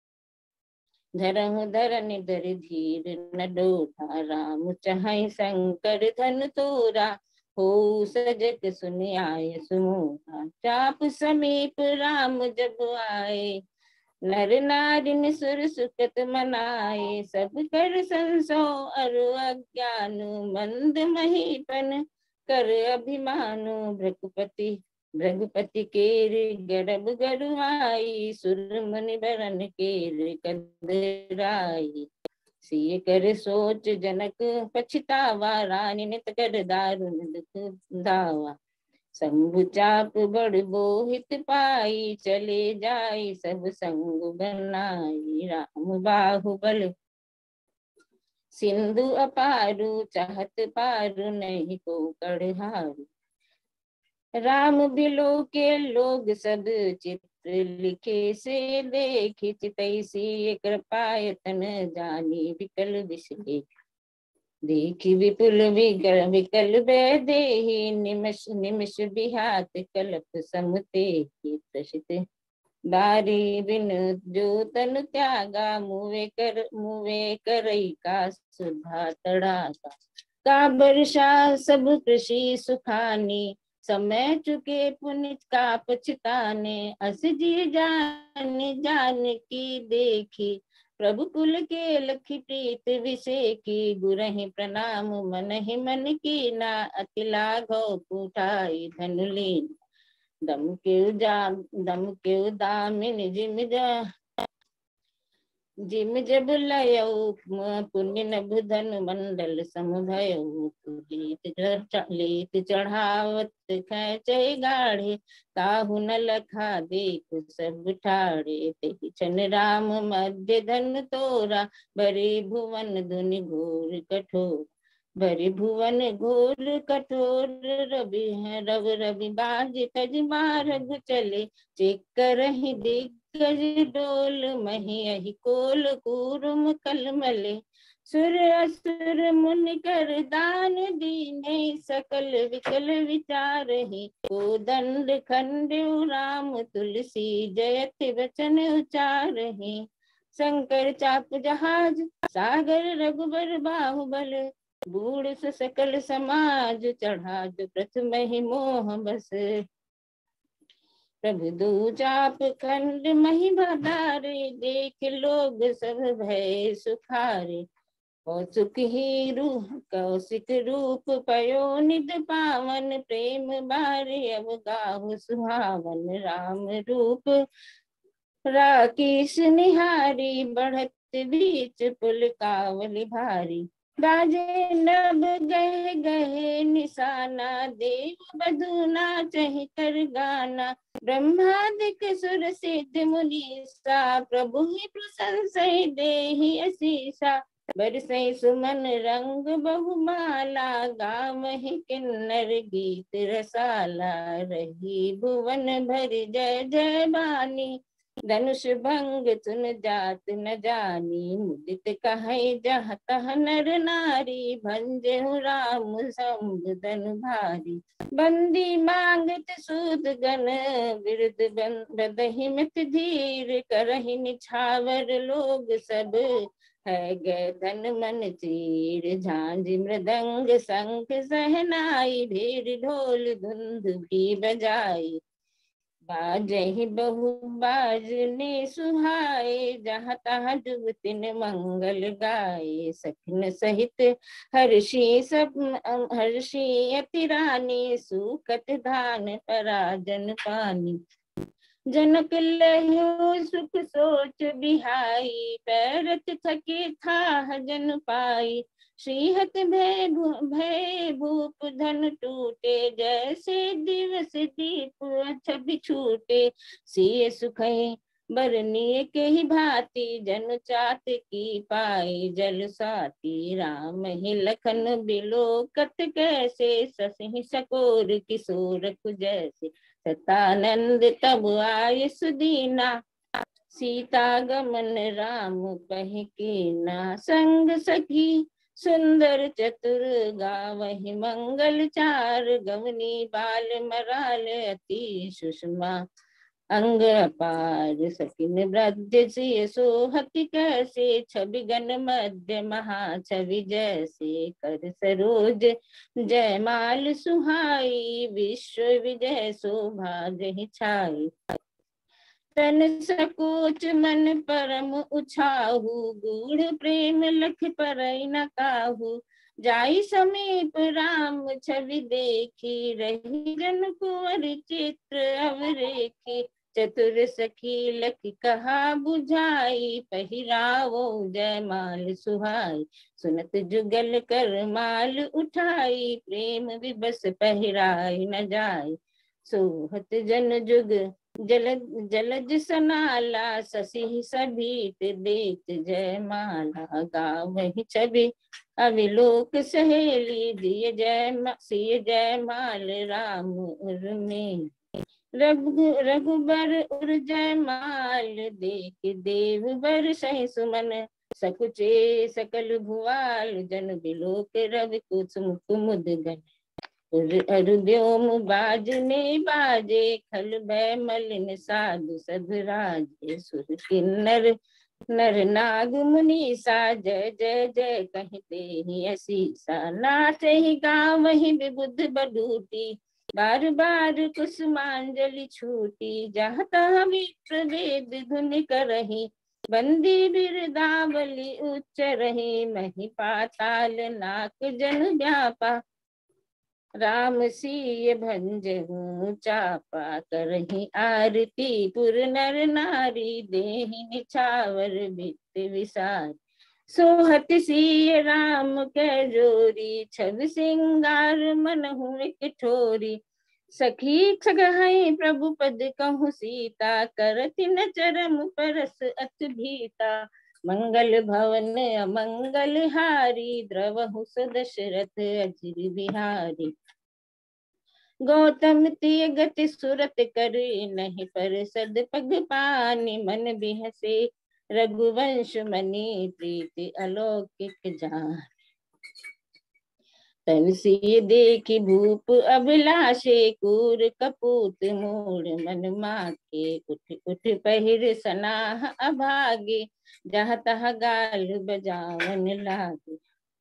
धरहु धरनि धर धीर न डोला। राम चाहि शंकर धन तोरा, हो सजग सुनि आय सुमोरा। चाप समीप राम जब आए, नर नारी निसुर सुकत मनाए। सब कर संसो अरु अज्ञानु, मंद महीपन कर अभिमानु। भृगुपति केर गरब गरुआई, सुर मुनि बरन केर कदराई। सिय कर सोच जनक पछतावा, रानी नित कर दारुण दुख दावा। शंभु चाप बड़ बोहित पाई, चले जाई सब संग बनाई। राम बाहुबल सिंधु अपारु, चाहत पारु नहीं को कड़हारु। राम बिलो के लोग सब, चित्र लिखे से देखी। चितैसी कृपायतन जानी, विकल विषय देखी। विपुल विकल देहि, निमिष निमिष बिहात कलप समते। प्रसित बारी बिन जो तन त्यागा, मुवे करई का सुधा तड़ाका। का वर्षा सब कृषि सुखानी, समय चुके पुण्य का पछताने। अस जी जान की देखी, प्रभु कुल के लखी प्रीत विषे की, गुरहि प्रणाम मन ही मन की ना, अति लाघव पुठाई धनु लीन। दम के दामिन जिम जब लयऊ, पुण्य नभ धनु मंडल समभयऊ। लीत चढ़ावत खेचै गाढ़े, ताहु न लखा देख सब ठाड़े। तेहि छन राम मध्य धन तोरा, बरी भुवन धुनि घोर कठोर। बरी भुवन घोर कठोर, रवि बाज तज मार्ग चले। चिक्करहि दिग्गज डोल, मही अहि कोल कूरुम कलमले। सुर असुर मुनि कर दान दीने, सकल विकल विचारहि। कोदंड खंडउ राम तुलसी, जयति वचन उचारहि। शंकर चाप जहाज सागर, रघुबर बाहुबल। बूढ़ सकल समाज, चढ़ा जो प्रथम ही मोह बस। प्रभु दूजाप खंड मही भंडारे, देख लोग सब भय सुखारे। कौशिक रूप पयो निध पावन, प्रेम बारे अब गाहु सुहावन। राम रूप राकेश निहारी, बढ़त बीच पुल कावली भारी। बाजे नभ गहे गहे निशाना, देव बधु नाचहि कर गाना। ब्रह्मादिक सुर सिद्ध मुनीसा, प्रभु ही प्रशंसहि देहि असीसा। बरसै सुमन रंग बहुमाला, गावहि किन्नर गीत रसाला। रही भुवन भरि जय जय बानी, धनुष भंग तुन जात न जानी। मुदित कहै जहाँ तहाँ नर नारी, भंजहु राम संबुधन भारी। बंदी मांगत सूद गन, बिरद बदहि मित धीर। करहि निछावर लोग सब, है गए धन मन चीर। झांझ मृदंग शंख सहनाई, भेर ढोल धुंधुभी बजाई। बाजहि बहु बाजने सुहाए, जहाँ तहाँ जुगतिन मंगल गाए। सखन सहित हर्षी अति रानी, सुकत धान पराजन पानी। जनक लहु सुख सोच बिहाई, पैरत थके था जन पाई। श्रीहत भय भूप धन टूटे, जैसे दिवस दीप छवि छूटे। सिय सुखै बरनीय के ही भांति, जन चात की पाई जल साती। राम ही लखन बिलोकत कैसे, ससहि सकोर किशोर जैसे। सतानंद तब आय सुदीना, सीता गमन राम कहि कीना। संग सखी सुंदर चतुर, गावहि मंगल चार। गवनी बाल मराल अति सुषमा, अंग अपार। सकिन ब्रज सिय सोहति कैसे, छवि गन मध्य महा छवि जैसे। कर सरोज जयमाल सुहाई, विश्व विजय शोभा जहि छाई। तन सकोच मन परम उछाहु, गूढ़ प्रेम लख परई न काहू। जाई समीप राम छवि देखी, रही जन कुंवर चित्र अवरेखी। चतुर सखी लख कहा बुझाई, पहिरावो जयमाल सुहाई। सुनत जुगल कर माल उठाई, प्रेम विबस पहिराई न जाई। सोहत जन जुग जलज सनाला, ससी सभीत देत जयमाला। गावहि छवि अविलोक सहेली, सिय जयमाल राम उर्मी। रघुबर उर जयमाल, देख देव बर सहि सुमन। सकुचे सकल भुआल, जन बिलोक रवि कुमुद गन। अरुद्योम बाजने बाजे, खल भय मलिन साधु सधराजे। सुर किन्नर नर नाग मुनीसा, जय जय जय कहते ही असीसा। नाचहि गावहि विबुध बधूटी, बार बार कुसुमांजलि छूटी। जहाँ तहाँ विप्र वेद धुनि करहि, बंदी बिरदावली उच्च रही, मही पाताल नाक जन व्यापा। राम सिय भंजहु चापा, करही आरती पुर नर नारी, देहि निछावर भित विसार। सोहत सिय राम के जोरी, छवि सिंगार मनहु एक ठोरी। सखी सगहि प्रभु पद कहु सीता, करति न चरम परस अति भीता। मंगल भवन अमंगल हारी, द्रवहु सुदशरथ अजिर बिहारी। गौतम तिय गति सुरत कर, नहीं परसद पग पानी। मन बिहसे रघुवंश मनि, प्रीति अलौकिक जान। तन सिय देखि भूप अभिलाषे, कूर कपूत मूढ़ मन माके। उठ उठ पहिर सनाह अभागे, जहाँ तहाँ गाल बजावन लागे।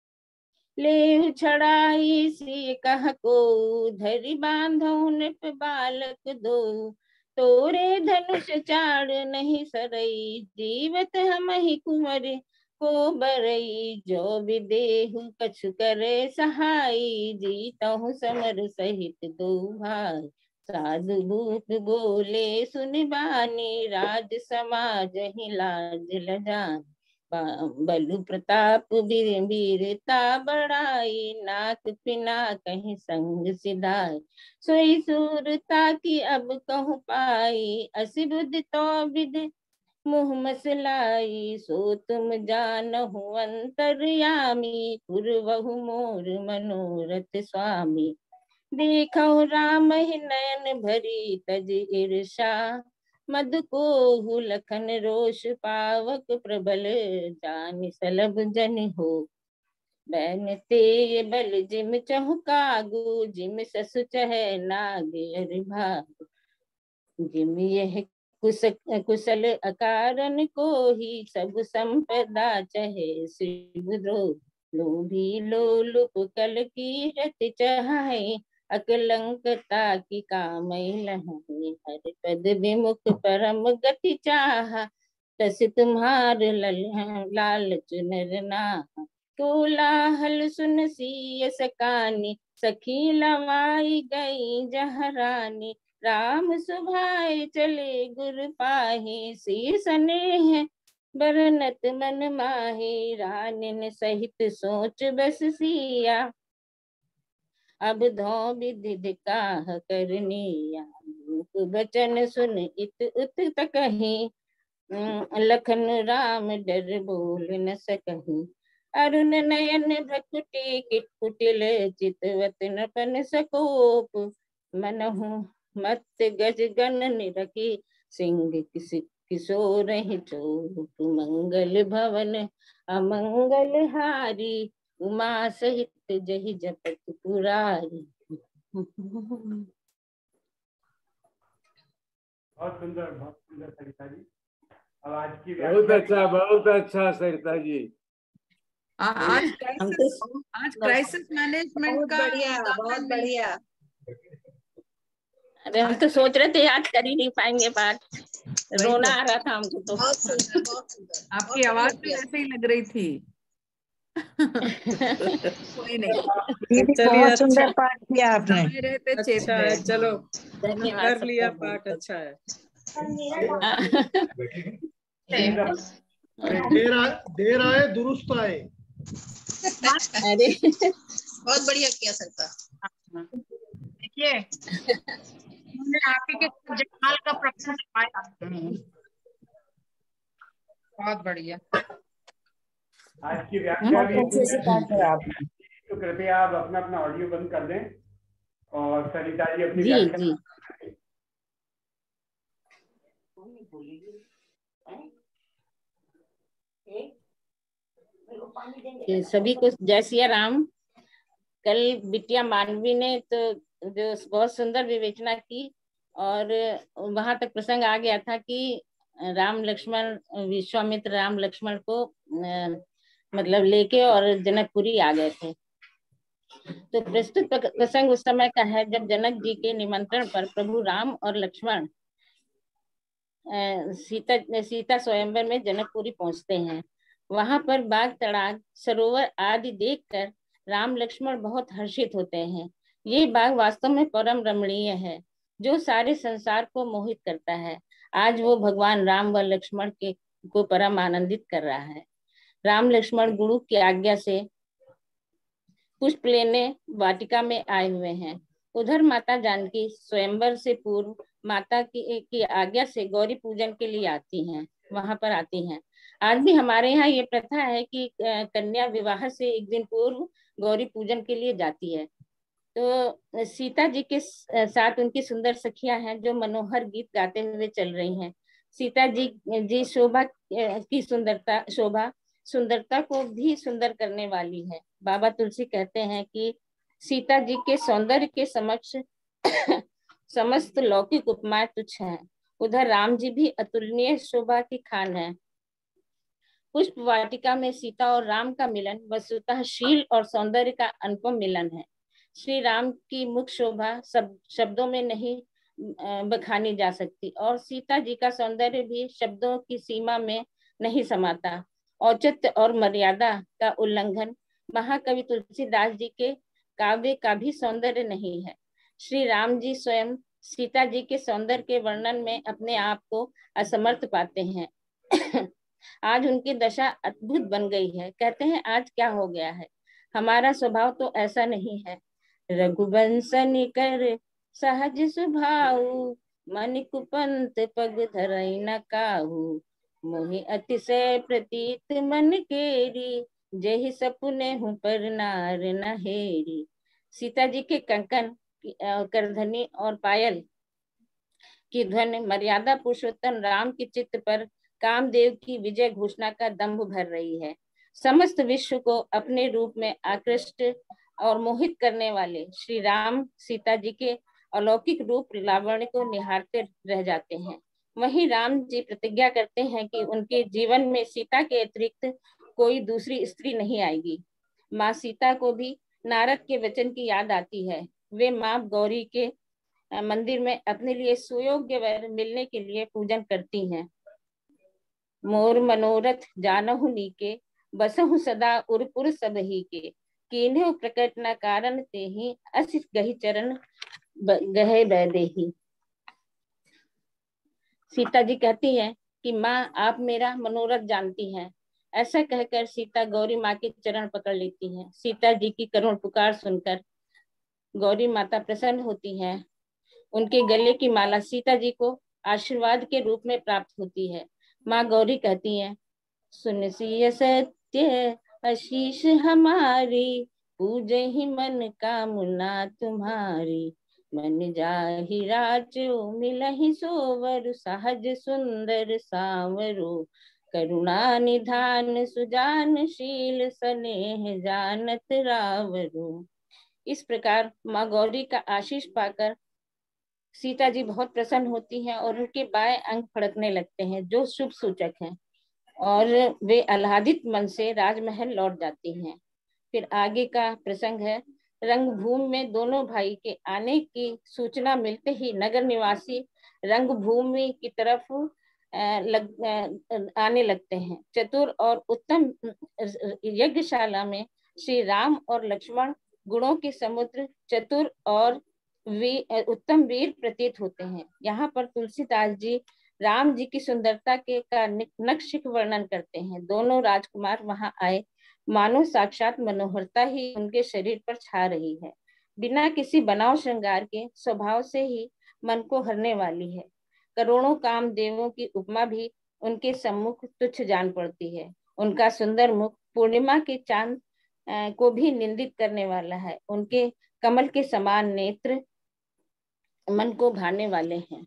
ले छड़ाई सी कह को, धरि बांधो नृप बालक दो। तोरे धनुष चाड़ नहीं सरई, जीवत हमहि कुंवर को बरई। जो विदेहु कछु करे सहाई, जीतहु समर सहित दो भाई। साधु भूप बोले सुनि बानी, राज समाज ही लाज लजानी। बलु प्रताप वीरता बढ़ाई, नाक पिना कहीं संग सिधाई। सोई सूरता की अब कहूँ पाई, असी बुद्धि तो विधि मुँह मसलाई। सो तुम जानहु अंतर्यामी, पुरवहु मोर मनोरथ स्वामी। देखो राम ही नयन भरी तज ईर्षा, मद को लखन रोष पावक प्रबल। जानि सलभ जन हो बैन ते बल, जिम चहु कागू जिम ससु चह नाग अरि भाग। जिम यह कुशल अकारण को ही, सब संपदा चहे शिवद्रोह। लोभी लोलुप कल की रति चहाए, अकलंकता की कामई लहाए। हर पद विमुख परम गति चाहा, तस तुम्हार लालच नर नाहा। कोलाहल सुन सिय सकानी, सखी लवाई गई जहरानी। राम सुभाए चले गुर पाही, सी स्नेह बरनत मन माही। रानिन सहित सोच बस सिया, अब धो विधि काह करनिया। बचन सुन इत उत तकहि, लखन राम डर बोल न सकहि। अरुण नयन भ्रकुटी कुटिल, चितवत नपन सकोप। मनहु मत गज गन निरखी, सिंह किशोर ही चोप। मंगल भवन अमंगल हारी, उमा सहित जहि जपत पुरारी। बहुत सुंदर सरिता जी। अब आज की बहुत अच्छा सरिता जी। आज क्राइसिस मैनेजमेंट का बहुत बढ़िया। अरे हम तो सोच रहे थे आज कर ही नहीं पाएंगे पाठ, रोना आ रहा था हमको तो। बहुत सुंदर, बहुत सुंदर। आपकी आवाज भी ऐसे ही लग रही थी। कोई नहीं, बहुत सुंदर पाठ किया आपने। रहते अच्छा है, चलो धन्यवाद कर लिया पाठ, अच्छा है। देर आए दुरुस्त आए। अरे बहुत बढ़िया किया सरकार। देखिए हमने आप ही के जमाल का प्रश्न पाया, बहुत बढ़िया। आज की व्याख्या भी तो कृपया आप अपना अपना ऑडियो बंद कर दें और सरिता जी अपनी व्याख्या। सभी को जय सिया राम। कल बिटिया मानवी ने तो जो बहुत सुंदर विवेचना की, और वहां तक प्रसंग आ गया था कि राम लक्ष्मण, विश्वामित्र राम लक्ष्मण को मतलब लेके और जनकपुरी आ गए थे। तो प्रस्तुत प्रसंग उस समय का है जब जनक जी के निमंत्रण पर प्रभु राम और लक्ष्मण सीता स्वयंवर में जनकपुरी पहुंचते हैं। वहां पर बाग तड़ाग सरोवर आदि देखकर राम लक्ष्मण बहुत हर्षित होते हैं। ये बाग वास्तव में परम रमणीय है, जो सारे संसार को मोहित करता है। आज वो भगवान राम व लक्ष्मण को परम आनंदित कर रहा है। राम लक्ष्मण गुरु की आज्ञा से पुष्प लेने वाटिका में आए हुए हैं। उधर माता जानकी स्वयंवर से पूर्व माता की आज्ञा से गौरी पूजन के लिए वहां पर आती हैं। आज भी हमारे यहाँ ये प्रथा है कि कन्या विवाह से एक दिन पूर्व गौरी पूजन के लिए जाती है। तो सीता जी के साथ उनकी सुंदर सखियां हैं, जो मनोहर गीत गाते हुए चल रही हैं। सीता जी शोभा की सुंदरता को भी सुंदर करने वाली है। बाबा तुलसी कहते हैं कि सीता जी के सौंदर्य के समक्ष समस्त लौकिक उपमाएं तुच्छ हैं। उधर राम जी भी अतुलनीय शोभा की खान है। पुष्प वाटिका में सीता और राम का मिलन वस्तुतः शील और सौंदर्य का अनुपम मिलन है। श्री राम की मुख शोभा शब्दों में नहीं बखानी जा सकती, और सीता जी का सौंदर्य भी शब्दों की सीमा में नहीं समाता। औचित्य और मर्यादा का उल्लंघन महाकवि तुलसीदास जी के काव्य का भी सौंदर्य नहीं है। श्री राम जी स्वयं सीता जी के सौंदर्य के वर्णन में अपने आप को असमर्थ पाते हैं। आज उनकी दशा अद्भुत बन गई है। कहते हैं, आज क्या हो गया है? हमारा स्वभाव तो ऐसा नहीं है। रघुवंशन कर सहज स्वभाव, मन कुपंत पग धरई न काहू। मोहि अतिशय प्रतीत मन केरी, जेहि सपुने हूँ पर नार न हेरी। सीता जी के कंकन, करधनी और पायल की ध्वनि मर्यादा पुरुषोत्तम राम के चित्त पर कामदेव की विजय घोषणा का दंभ भर रही है। समस्त विश्व को अपने रूप में आकृष्ट और मोहित करने वाले श्री राम सीता जी के अलौकिक रूप लावण्य को निहारते रह जाते हैं। वहीं राम जी प्रतिज्ञा करते हैं कि उनके जीवन में सीता के अतिरिक्त कोई दूसरी स्त्री नहीं आएगी। माँ सीता को भी नारद के वचन की याद आती है। वे माँ गौरी के मंदिर में अपने लिए सुयोग्य वर मिलने के लिए पूजन करती हैं। मोर मनोरथ जानहु नीके, बसहु सदा उरपुर सबही के। कीन्हु प्रकट न कारण तेहि, अस गहि चरण गहे बैदेही। सीता जी कहती हैं कि माँ, आप मेरा मनोरथ जानती हैं। ऐसा कहकर सीता गौरी माँ के चरण पकड़ लेती हैं। सीता जी की करुण पुकार सुनकर गौरी माता प्रसन्न होती हैं। उनके गले की माला सीता जी को आशीर्वाद के रूप में प्राप्त होती है। माँ गौरी कहती हैं, सुन सिय सत्य आशीष हमारी, पूजे ही मन कामना तुम्हारी। मन जाहि राजो मिलहि सोवर, सहज सुंदर सांवरो। करुणा निधान सुजानशील, स्नेह जानत रावरो। इस प्रकार माँ गौरी का आशीष पाकर सीता जी बहुत प्रसन्न होती हैं और उनके बाएं अंग फड़कने लगते हैं, जो शुभ सूचक हैं, और वे आह्लादित मन से राजमहल लौट जाती हैं। फिर आगे का प्रसंग है। रंगभूमि में दोनों भाई के आने की सूचना मिलते ही नगर निवासी रंगभूमि की तरफ आने लगते हैं। चतुर और उत्तम यज्ञशाला में श्री राम और लक्ष्मण गुणों के समुद्र, चतुर और उत्तम वीर प्रतीत होते हैं। यहाँ पर तुलसीदास जी राम जी की सुंदरता के का नक्शिक वर्णन करते हैं। दोनों राजकुमार वहां आए, मानो साक्षात मनोहरता ही उनके शरीर पर छा रही है। बिना किसी बनाव श्रृंगार के स्वभाव से ही मन को हरने वाली है। करोड़ों कामदेवों की उपमा भी उनके सम्मुख तुच्छ जान पड़ती है। उनका सुंदर मुख पूर्णिमा के चांद को भी निंदित करने वाला है। उनके कमल के समान नेत्र मन को भाने वाले हैं।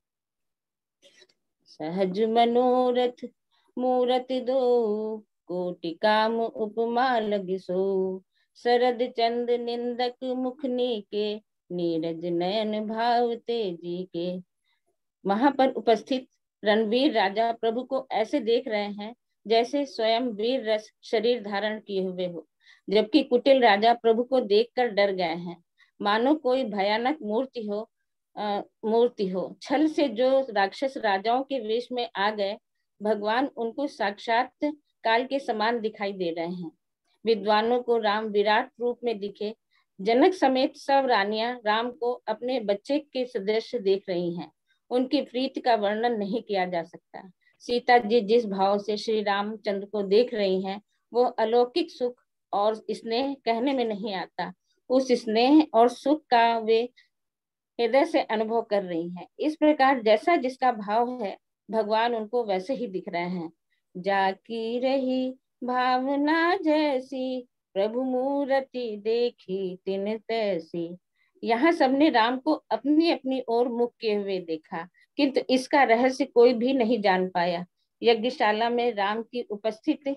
सहज मनोरथ मूरत दो, कोटि काम उपमा लग सो। शरद चंद निंदक मुखनी के, नीरज नयन भाव तेजी के। वहां पर उपस्थित रणवीर राजा प्रभु को ऐसे देख रहे हैं जैसे स्वयं वीर रस शरीर धारण किए हुए हो, जबकि कुटिल राजा प्रभु को देखकर डर गए हैं, मानो कोई भयानक मूर्ति हो मूर्ति हो। छल से जो राक्षस राजाओं के वेश में आ गए, भगवान उनको साक्षात काल के समान दिखाई दे रहे हैं। विद्वानों को राम विराट रूप में दिखे। जनक समेत सब रानियां राम को अपने बच्चे के सदृश देख रही हैं। उनकी प्रीति का वर्णन नहीं किया जा सकता। सीता जी जिस भाव से श्री रामचंद्र को देख रही हैं, वो अलौकिक सुख और स्नेह कहने में नहीं आता। उस स्नेह और सुख का वे हृदय से अनुभव कर रही हैं। इस प्रकार जैसा जिसका भाव है, भगवान उनको वैसे ही दिख रहे हैं। जाकी रही भावना जैसी, प्रभु मूर्ति देखी तिन तैसी। यहाँ सबने राम को अपनी अपनी ओर मुख किए हुए देखा, किंतु इसका रहस्य कोई भी नहीं जान पाया। यज्ञशाला में राम की उपस्थिति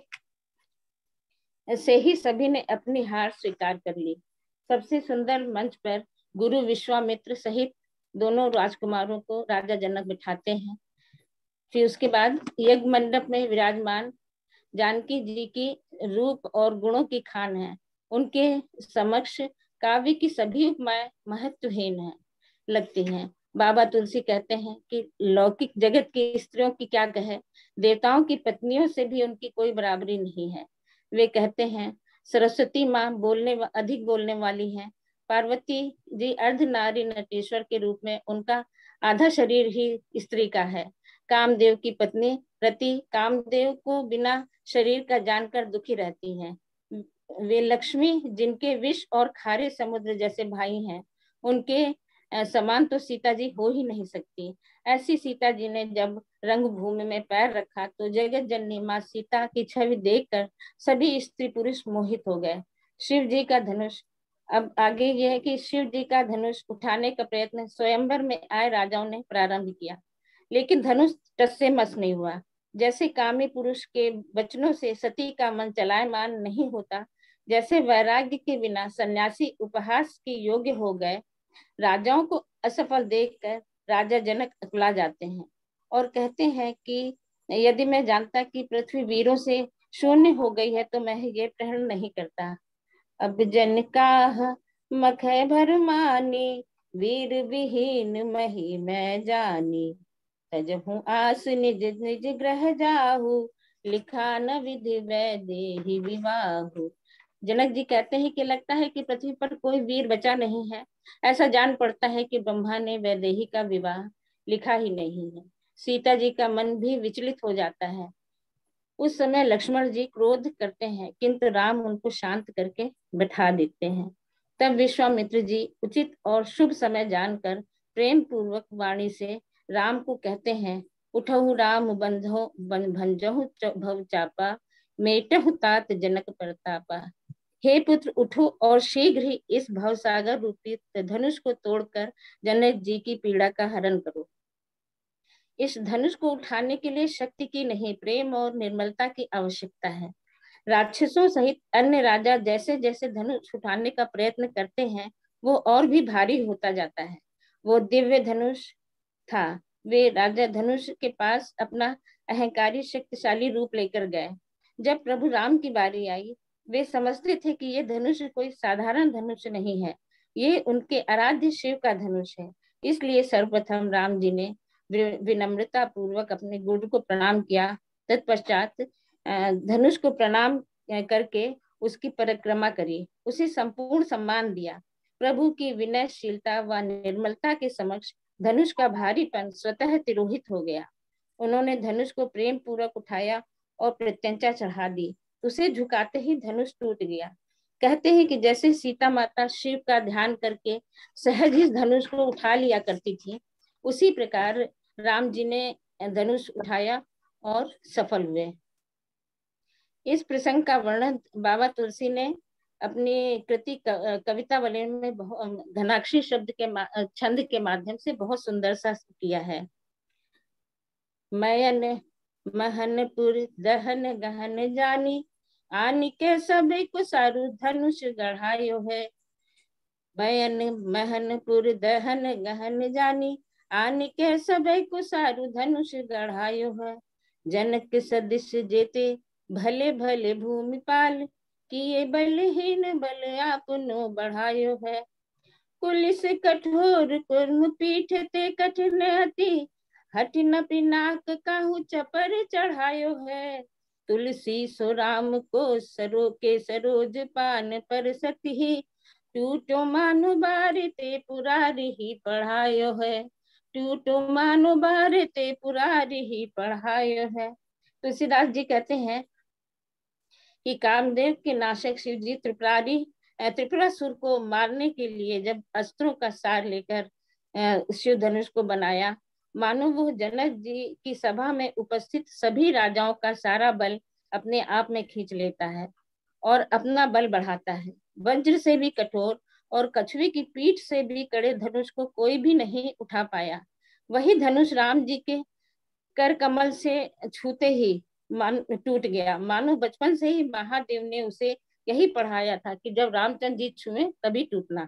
से ही सभी ने अपनी हार स्वीकार कर ली। सबसे सुंदर मंच पर गुरु विश्वामित्र सहित दोनों राजकुमारों को राजा जनक बिठाते हैं। फिर उसके बाद यज्ञ मंडप में विराजमान जानकी जी की रूप और गुणों की खान है। उनके समक्ष काव्य की सभी उपमाएं महत्वहीन है लगती हैं। बाबा तुलसी कहते हैं कि लौकिक जगत की स्त्रियों की क्या कहे, देवताओं की पत्नियों से भी उनकी कोई बराबरी नहीं है। वे कहते हैं सरस्वती माँ अधिक बोलने वाली हैं। पार्वती जी अर्ध नारी नटेश्वर के रूप में उनका आधा शरीर ही स्त्री का है। कामदेव की पत्नी रति कामदेव को बिना शरीर का जानकर दुखी रहती हैं। वे लक्ष्मी जिनके विष और खारे समुद्र जैसे भाई हैं, उनके समान तो सीता जी हो ही नहीं सकती। ऐसी सीता जी ने जब रंगभूमि में पैर रखा तो जगत जननी माँ सीता की छवि देखकर सभी स्त्री पुरुष मोहित हो गए। शिव जी का धनुष, अब आगे ये है कि शिव जी का धनुष उठाने का प्रयत्न स्वयंवर में आए राजाओं ने प्रारंभ किया, लेकिन धनुष टस से मस नहीं हुआ। जैसे कामी पुरुष के वचनों से सती का मन चलायमान नहीं होता, जैसे वैराग्य के बिना सन्यासी उपहास के योग्य हो गए। राजाओं को असफल देखकर राजा जनक अकुला जाते हैं और कहते हैं कि यदि मैं जानता कि पृथ्वी वीरों से शून्य हो गई है तो मैं ये ग्रहण नहीं करता। अब जन का मख भर मानी, वीर विहीन मही मैं जानी। तजहु आस निज निज ग्रह जाहु, लिखा न विधि वैदेही विवाहु। जनक जी कहते हैं कि लगता है कि पृथ्वी पर कोई वीर बचा नहीं है। ऐसा जान पड़ता है कि ब्रह्मा ने वैदेही का विवाह लिखा ही नहीं है। सीता जी का मन भी विचलित हो जाता है। उस समय लक्ष्मण जी क्रोध करते हैं, किंतु राम उनको शांत करके बैठा देते हैं। तब विश्वामित्र जी उचित और शुभ समय जानकर प्रेम पूर्वक वाणी से राम को कहते हैं, उठहु राम बंधो भंजहु भव चापा, मेटहु तात जनक प्रतापा। हे पुत्र उठो और शीघ्र ही इस भवसागर रूपी धनुष को तोड़कर जनक जी की पीड़ा का हरण करो। इस धनुष को उठाने के लिए शक्ति की नहीं, प्रेम और निर्मलता की आवश्यकता है। राक्षसों सहित अन्य राजा जैसे जैसे धनुष उठाने का प्रयत्न करते हैं, वो और भी भारी होता जाता है। वो दिव्य धनुष था। वे राजा धनुष के पास अपना अहंकारी शक्तिशाली रूप लेकर गए। जब प्रभु राम की बारी आई, वे समझते थे कि ये धनुष कोई साधारण धनुष नहीं है, ये उनके आराध्य शिव का धनुष है। इसलिए सर्वप्रथम राम जी ने विनम्रता पूर्वक अपने गुरु को प्रणाम किया। तत्पश्चात धनुष को प्रणाम करके उसकी परिक्रमा करी, उसे संपूर्ण सम्मान दिया। प्रभु की विनयशीलता व निर्मलता के समक्ष धनुष का भारीपन स्वतः तिरोहित हो गया। उन्होंने धनुष को प्रेम पूर्वक उठाया और प्रत्यंचा चढ़ा दी। उसे झुकाते ही धनुष टूट गया। कहते हैं कि जैसे सीता माता शिव का ध्यान करके सहज ही धनुष को उठा लिया करती थी, उसी प्रकार राम जी ने धनुष उठाया और सफल हुए। इस प्रसंग का वर्णन बाबा तुलसी ने अपनी कृति कविता वलय में घनाक्षी शब्द के छंद के माध्यम से बहुत सुंदर सा किया है। मयन महनपुर दहन गहन जानी, आनि के सबे को सारू धनुष गढ़ायो है। मयन महनपुर दहन गहन जानी, आनि के सबे को सारू धनुष गढ़ायो है। जनक सदृश जेते भले भले भूमिपाल, किए बलहीन बल आपनो बढ़ायो है। कुलिस कठोर कुर्म पीठ ते कठिन अति, हठ न पिनाक काहू चपर चढ़ायो है। तुलसी सो राम को सरो के सरोज पान पर सती, टूटो मानो बार ते पुरारी ही पढ़ायो है। टूटो मानो बार ते पुरारी ही पढ़ायो है। तुलसीदास जी कहते हैं कि कामदेव के नाशक शिव जी त्रिपुरासुर को मारने के लिए जब अस्त्रों का सार लेकर शिव धनुष को बनाया, मानो वो जनक जी की सभा में उपस्थित सभी राजाओं का सारा बल अपने आप में खींच लेता है और अपना बल बढ़ाता है। वज्र से भी कठोर और कछुए की पीठ से भी कड़े धनुष को कोई भी नहीं उठा पाया। वही धनुष राम जी के कर कमल से छूते ही टूट गया। मानो बचपन से ही महादेव ने उसे यही पढ़ाया था कि जब रामचंद्र जी छुए तभी टूटना।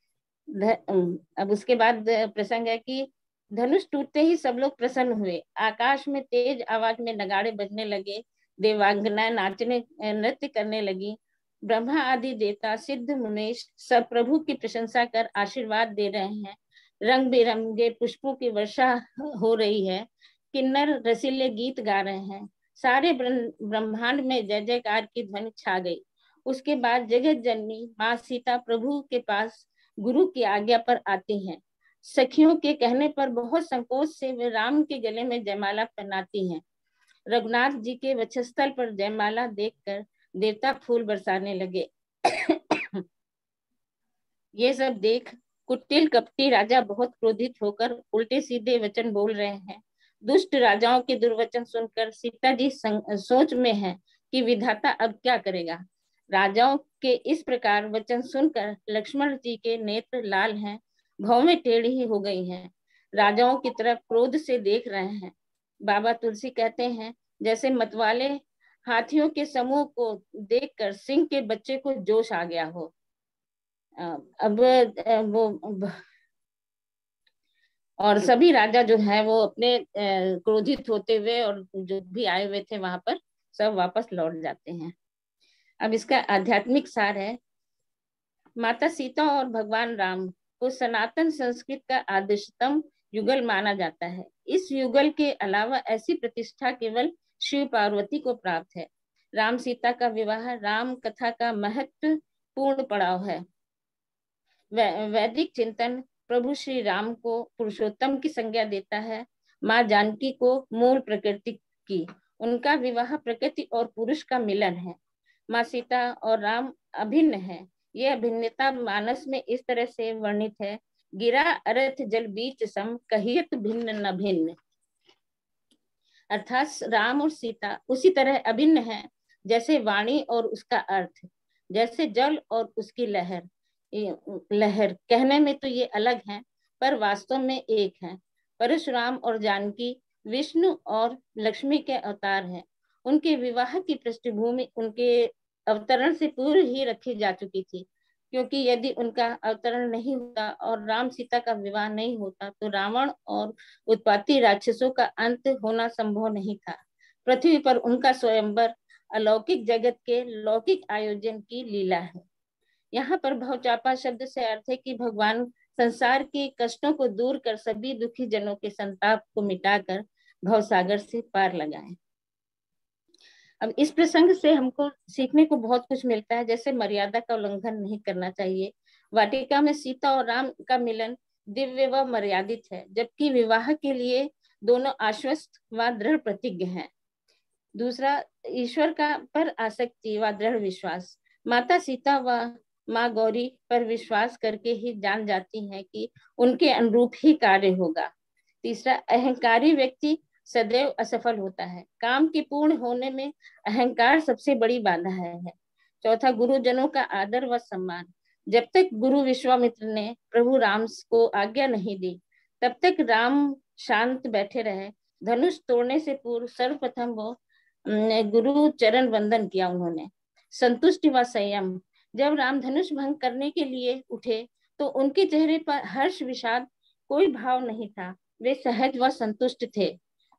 अब उसके बाद प्रसंग है कि धनुष टूटते ही सब लोग प्रसन्न हुए। आकाश में तेज आवाज में नगाड़े बजने लगे, देवांगनाएं नाचने नृत्य करने लगी। ब्रह्मा आदि देवता सिद्ध मुनीश सब प्रभु की प्रशंसा कर आशीर्वाद दे रहे हैं। रंग बिरंगे पुष्पों की वर्षा हो रही है। किन्नर रसीले गीत गा रहे हैं। सारे ब्रह्मांड में जय जयकार की ध्वनि छा गई। उसके बाद जगत जननी माँ सीता प्रभु के पास गुरु की आज्ञा पर आती हैं। सखियों के कहने पर बहुत संकोच से वे राम के गले में जयमाला पहनाती हैं। रघुनाथ जी के वक्षस्थल पर जयमाला देखकर देवता फूल बरसाने लगे। ये सब देख कुटिल कपटी राजा बहुत क्रोधित होकर उल्टे सीधे वचन बोल रहे हैं। दुष्ट राजाओं के दुर्वचन सुनकर सीता जी सोच में हैं कि विधाता अब क्या करेगा। राजाओं के इस प्रकार वचन सुनकर लक्ष्मण जी के नेत्र लाल हैं, भौवें टेढ़ी हो गई हैं, राजाओं की तरफ क्रोध से देख रहे हैं। बाबा तुलसी कहते हैं जैसे मतवाले हाथियों के समूह को देखकर सिंह के बच्चे को जोश आ गया हो। अब वो और सभी राजा जो है वो अपने क्रोधित होते हुए और जो भी आए हुए थे वहां पर सब वापस लौट जाते हैं। अब इसका आध्यात्मिक सार है, माता सीता और भगवान राम को सनातन संस्कृत का आदर्शतम युगल माना जाता है। इस युगल के अलावा ऐसी प्रतिष्ठा केवल शिव पार्वती को प्राप्त है। राम सीता का विवाह राम कथा का महत्वपूर्ण पड़ाव है। वैदिक चिंतन प्रभु श्री राम को पुरुषोत्तम की संज्ञा देता है, माँ जानकी को मूल प्रकृति की। उनका विवाह प्रकृति और पुरुष का मिलन है। माँ सीता और राम अभिन्न है। यह अभिन्नता मानस में इस तरह से वर्णित है, गिरा अर्थ जल बीच सम कहियत भिन्न न भिन्न। अर्थात राम और सीता उसी तरह अभिन्न है जैसे वाणी और उसका अर्थ, जैसे जल और उसकी लहर। कहने में तो ये अलग हैं, पर वास्तव में एक हैं। परशुराम और जानकी विष्णु और लक्ष्मी के अवतार हैं। उनके विवाह की पृष्ठभूमि उनके अवतरण से पूर्व ही रखी जा चुकी थी, क्योंकि यदि उनका अवतरण नहीं होता और राम सीता का विवाह नहीं होता तो रावण और उत्पाती राक्षसों का अंत होना संभव नहीं था। पृथ्वी पर उनका स्वयंवर अलौकिक जगत के लौकिक आयोजन की लीला है। यहाँ पर भवचापा शब्द से अर्थ है कि भगवान संसार के कष्टों को दूर कर सभी दुखी जनों के संताप को मिटाकर भवसागर से पार लगाएं। अब इस प्रसंग से हमको सीखने को बहुत कुछ मिलता है, जैसे मर्यादा का उल्लंघन नहीं करना चाहिए। वाटिका में सीता और राम का मिलन दिव्य व मर्यादित है, जबकि विवाह के लिए दोनों आश्वस्त व दृढ़ प्रतिज्ञ हैं। दूसरा, ईश्वर का पर आसक्ति व दृढ़ विश्वास। माता सीता व माँ गौरी पर विश्वास करके ही जान जाती हैं कि उनके अनुरूप ही कार्य होगा। तीसरा, अहंकारी व्यक्ति सदैव असफल होता है। काम के पूर्ण होने में अहंकार सबसे बड़ी बाधा है। चौथा, गुरुजनों का आदर व सम्मान। जब तक गुरु विश्वामित्र ने प्रभु राम को आज्ञा नहीं दी तब तक राम शांत बैठे रहे। धनुष तोड़ने से पूर्व सर्वप्रथम वो गुरु चरण वंदन किया उन्होंने। संतुष्टि व संयम। जब राम धनुष भंग करने के लिए उठे तो उनके चेहरे पर हर्ष विषाद कोई भाव नहीं था, वे सहज व संतुष्ट थे।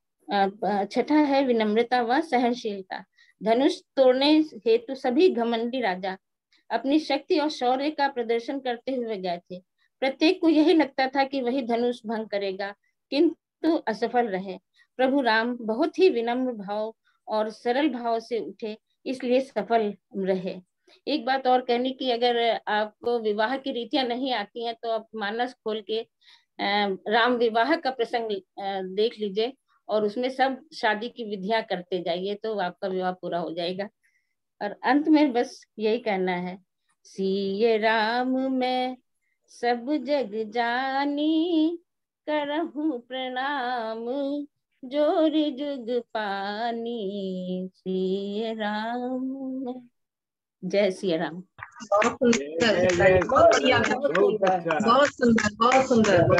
छठा है विनम्रता व सहनशीलता। धनुष तोड़ने हेतु सभी घमंडी राजा अपनी शक्ति और शौर्य का प्रदर्शन करते हुए गए थे, प्रत्येक को यही लगता था कि वही धनुष भंग करेगा, किंतु असफल रहे। प्रभु राम बहुत ही विनम्र भाव और सरल भाव से उठे, इसलिए सफल रहे। एक बात और कहने की, अगर आपको विवाह की रीतियां नहीं आती हैं तो आप मानस खोल के राम विवाह का प्रसंग देख लीजिए और उसमें सब शादी की विधियां करते जाइए, तो आपका विवाह पूरा हो जाएगा। और अंत में बस यही कहना है, सिय राम मैं सब जग जानी, करहूं प्रणाम जोर जुग पानी, सिय राम। जय सिया राम। बहुत सुंदर, बहुत बढ़िया, बहुत सुंदर, बहुत सुंदर।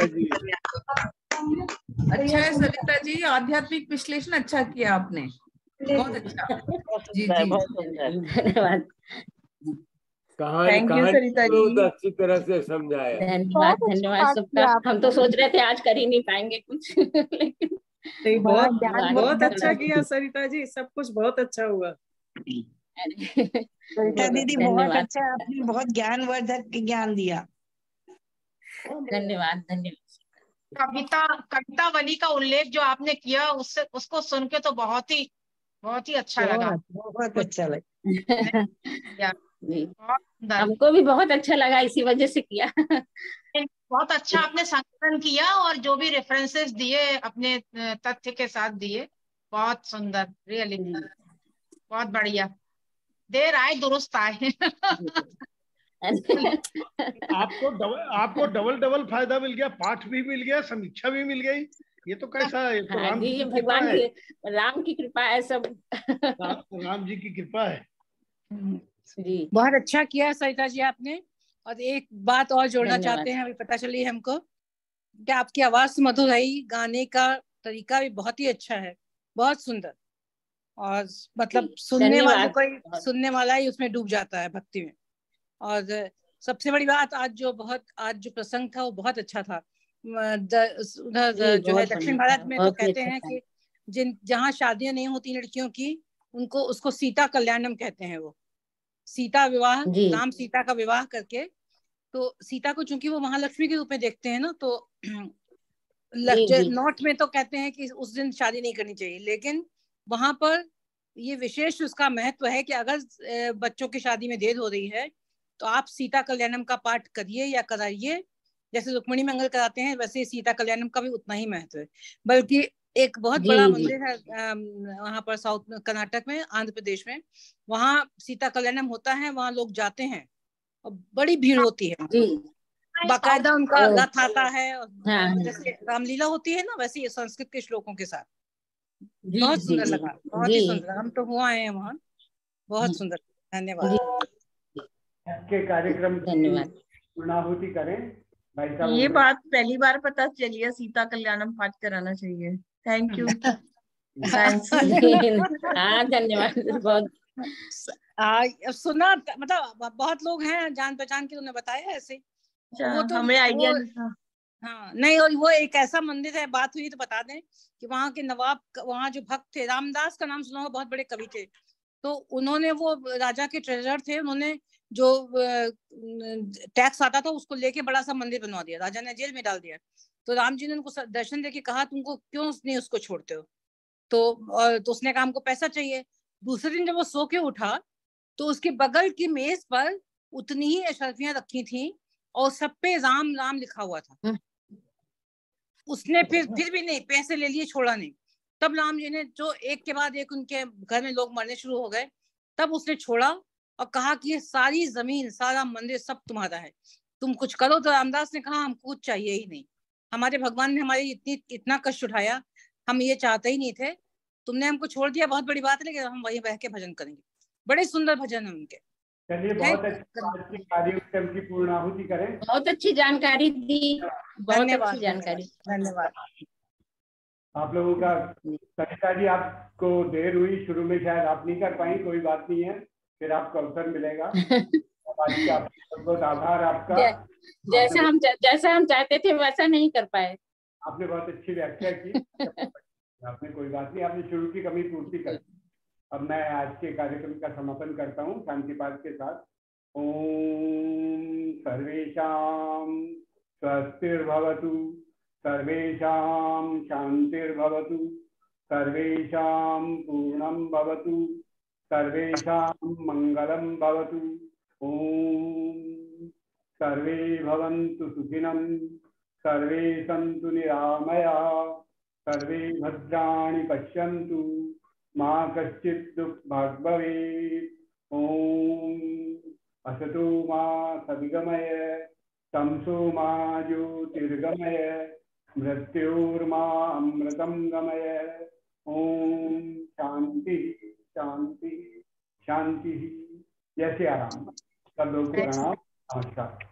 अच्छा है सरिता जी, आध्यात्मिक विश्लेषण अच्छा किया आपने, बहुत अच्छा। जी जी, धन्यवाद। थैंक यू सरिता जी, बहुत अच्छी तरह से समझाया। धन्यवाद, धन्यवाद सबका। हम तो सोच रहे थे आज कर ही नहीं पाएंगे कुछ लेकिन बहुत अच्छा किया सरिता जी, सब कुछ बहुत अच्छा हुआ। सरिता दीदी बहुत अच्छा, आपने बहुत ज्ञानवर्धक ज्ञान दिया। धन्यवाद, धन्यवाद। कवितावली का उल्लेख जो आपने किया, उससे उसको सुन के तो बहुत ही अच्छा लगा। बहुत अच्छा लगा। हमको भी बहुत अच्छा लगा, इसी वजह से किया। बहुत अच्छा आपने संकलन किया और जो भी रेफरेंसेस दिए अपने तथ्य के साथ दिए, बहुत सुंदर, रियली बहुत बढ़िया। देर आए दुरुस्त आए। आपको डबल फायदा मिल गया, पाठ भी मिल गया, समीक्षा भी मिल गई। ये तो कैसा है? ये तो हाँ राम जी, जी ये की कृपा भगवान है, की, राम की कृपा है सब। राम जी की कृपा है जी। बहुत अच्छा किया सरिता जी आपने। और एक बात और जोड़ना चाहते हैं, अभी पता चली हमको कि आपकी आवाज मधुर है, गाने का तरीका भी बहुत ही अच्छा है, बहुत सुंदर। और मतलब सुनने वाला ही उसमें डूब जाता है भक्ति में। और सबसे बड़ी बात, आज जो प्रसंग था वो बहुत अच्छा था। उधर जो है दक्षिण भारत में तो कहते हैं कि जहाँ शादियां नहीं होती लड़कियों की, उसको सीता कल्याणम कहते हैं। वो सीता विवाह, राम सीता का विवाह करके, तो सीता को चूंकि वो महालक्ष्मी के रूप में देखते हैं ना, तो नॉर्थ में तो कहते हैं कि उस दिन शादी नहीं करनी चाहिए, लेकिन वहां पर ये विशेष उसका महत्व है कि अगर बच्चों की शादी में देर हो रही है तो आप सीता कल्याणम का पाठ करिए या कराइए। जैसे रुक्मिणी मंगल कराते हैं, वैसे सीता कल्याणम का भी उतना ही महत्व है। बल्कि एक बहुत बड़ा मंदिर है वहां पर साउथ कर्नाटक में, आंध्र प्रदेश में, वहाँ सीता कल्याणम होता है, वहाँ लोग जाते हैं और बड़ी भीड़ होती है। बाकायदा उनका रथ आता है, जैसे रामलीला होती है ना, वैसे ही संस्कृत के श्लोकों के साथ। बहुत सुंदर लगा, बहुत ही सुंदर। हम तो हुआ है वहाँ, बहुत सुंदर। धन्यवाद। के कार्यक्रम धन्यवाद। पूर्णाहुति करें भाई साहब। ये बात पहली बार पता चली है, सीता कल्याणम पाठ कराना चाहिए। Thank you. हाँ धन्यवाद। बहुत सुना, मतलब बहुत लोग हैं जान पहचान के, उन्होंने बताया ऐसे। वो तो हमें आइडिया नहीं था। हाँ नहीं, और वो एक ऐसा मंदिर है, बात हुई तो बता दें कि वहाँ के नवाब, वहाँ जो भक्त थे, रामदास का नाम सुना होगा, बहुत बड़े कवि थे। तो उन्होंने, वो राजा के ट्रेजर थे, उन्होंने जो टैक्स आता था उसको लेके बड़ा सा मंदिर बनवा दिया, राजा ने जेल में डाल दिया। तो राम जी ने उनको दर्शन देके कहा, तुमको क्यों नहीं उसको छोड़ते हो? तो उसने कहा हमको पैसा चाहिए। दूसरे दिन जब वो सो के उठा तो उसके बगल की मेज पर उतनी ही अशर्फियां रखी थी और सब पे राम राम लिखा हुआ था। उसने फिर भी नहीं, पैसे ले लिए, छोड़ा नहीं। तब राम जी ने, जो एक के बाद एक उनके घर में लोग मरने शुरू हो गए, तब उसने छोड़ा और कहा कि ये सारी जमीन, सारा मंदिर सब तुम्हारा है, तुम कुछ करो। तो रामदास ने कहा हमको कुछ चाहिए ही नहीं, हमारे भगवान ने हमारी इतना कष्ट उठाया, हम ये चाहते ही नहीं थे, तुमने हमको छोड़ दिया, बहुत बड़ी बात है, लेकिन हम वहीं बह के भजन करेंगे। बड़े सुंदर भजन है उनके। चलिए, बहुत अच्छी कार्यक्रम की पूर्णाहुति करें। बहुत अच्छी जानकारी दी, बहुत अच्छी जानकारी। धन्यवाद आप लोगों का। सरिता जी, आपको देर हुई, शुरू में शायद आप नहीं कर पाई, कोई बात नहीं है, फिर आपको अवसर मिलेगा। बहुत बहुत आभार आपका। जैसा हम चाहते थे वैसा नहीं कर पाए। आपने बहुत अच्छी व्याख्या की। आपने, कोई बात नहीं, आपने शुरू की कमी पूर्ति कर। अब मैं आज के कार्यक्रम का समापन करता हूँ शांति पाठ के साथ। ओम सर्वेषां स्वस्तिर्भवतु, सर्वेषां शान्तिर्भवतु, सर्वेषां पूर्णं भवतु, सर्वेषां मङ्गलं भवतु। ॐ सर्वे भवन्तु सुखिनं, सर्वे सन्तु निरामयाः, सर्वे भद्राणि पश्यन्तु, मा कश्चित् दुःखभाग् भवेत्। ॐ असतो मा सद्गमय, तमसो मा ज्योतिर्गमय, मृत्योर्मा अमृतं गमय। ॐ शांति शांति शांति। जय श्री राम। सब लोग प्रणाम, नमस्कार।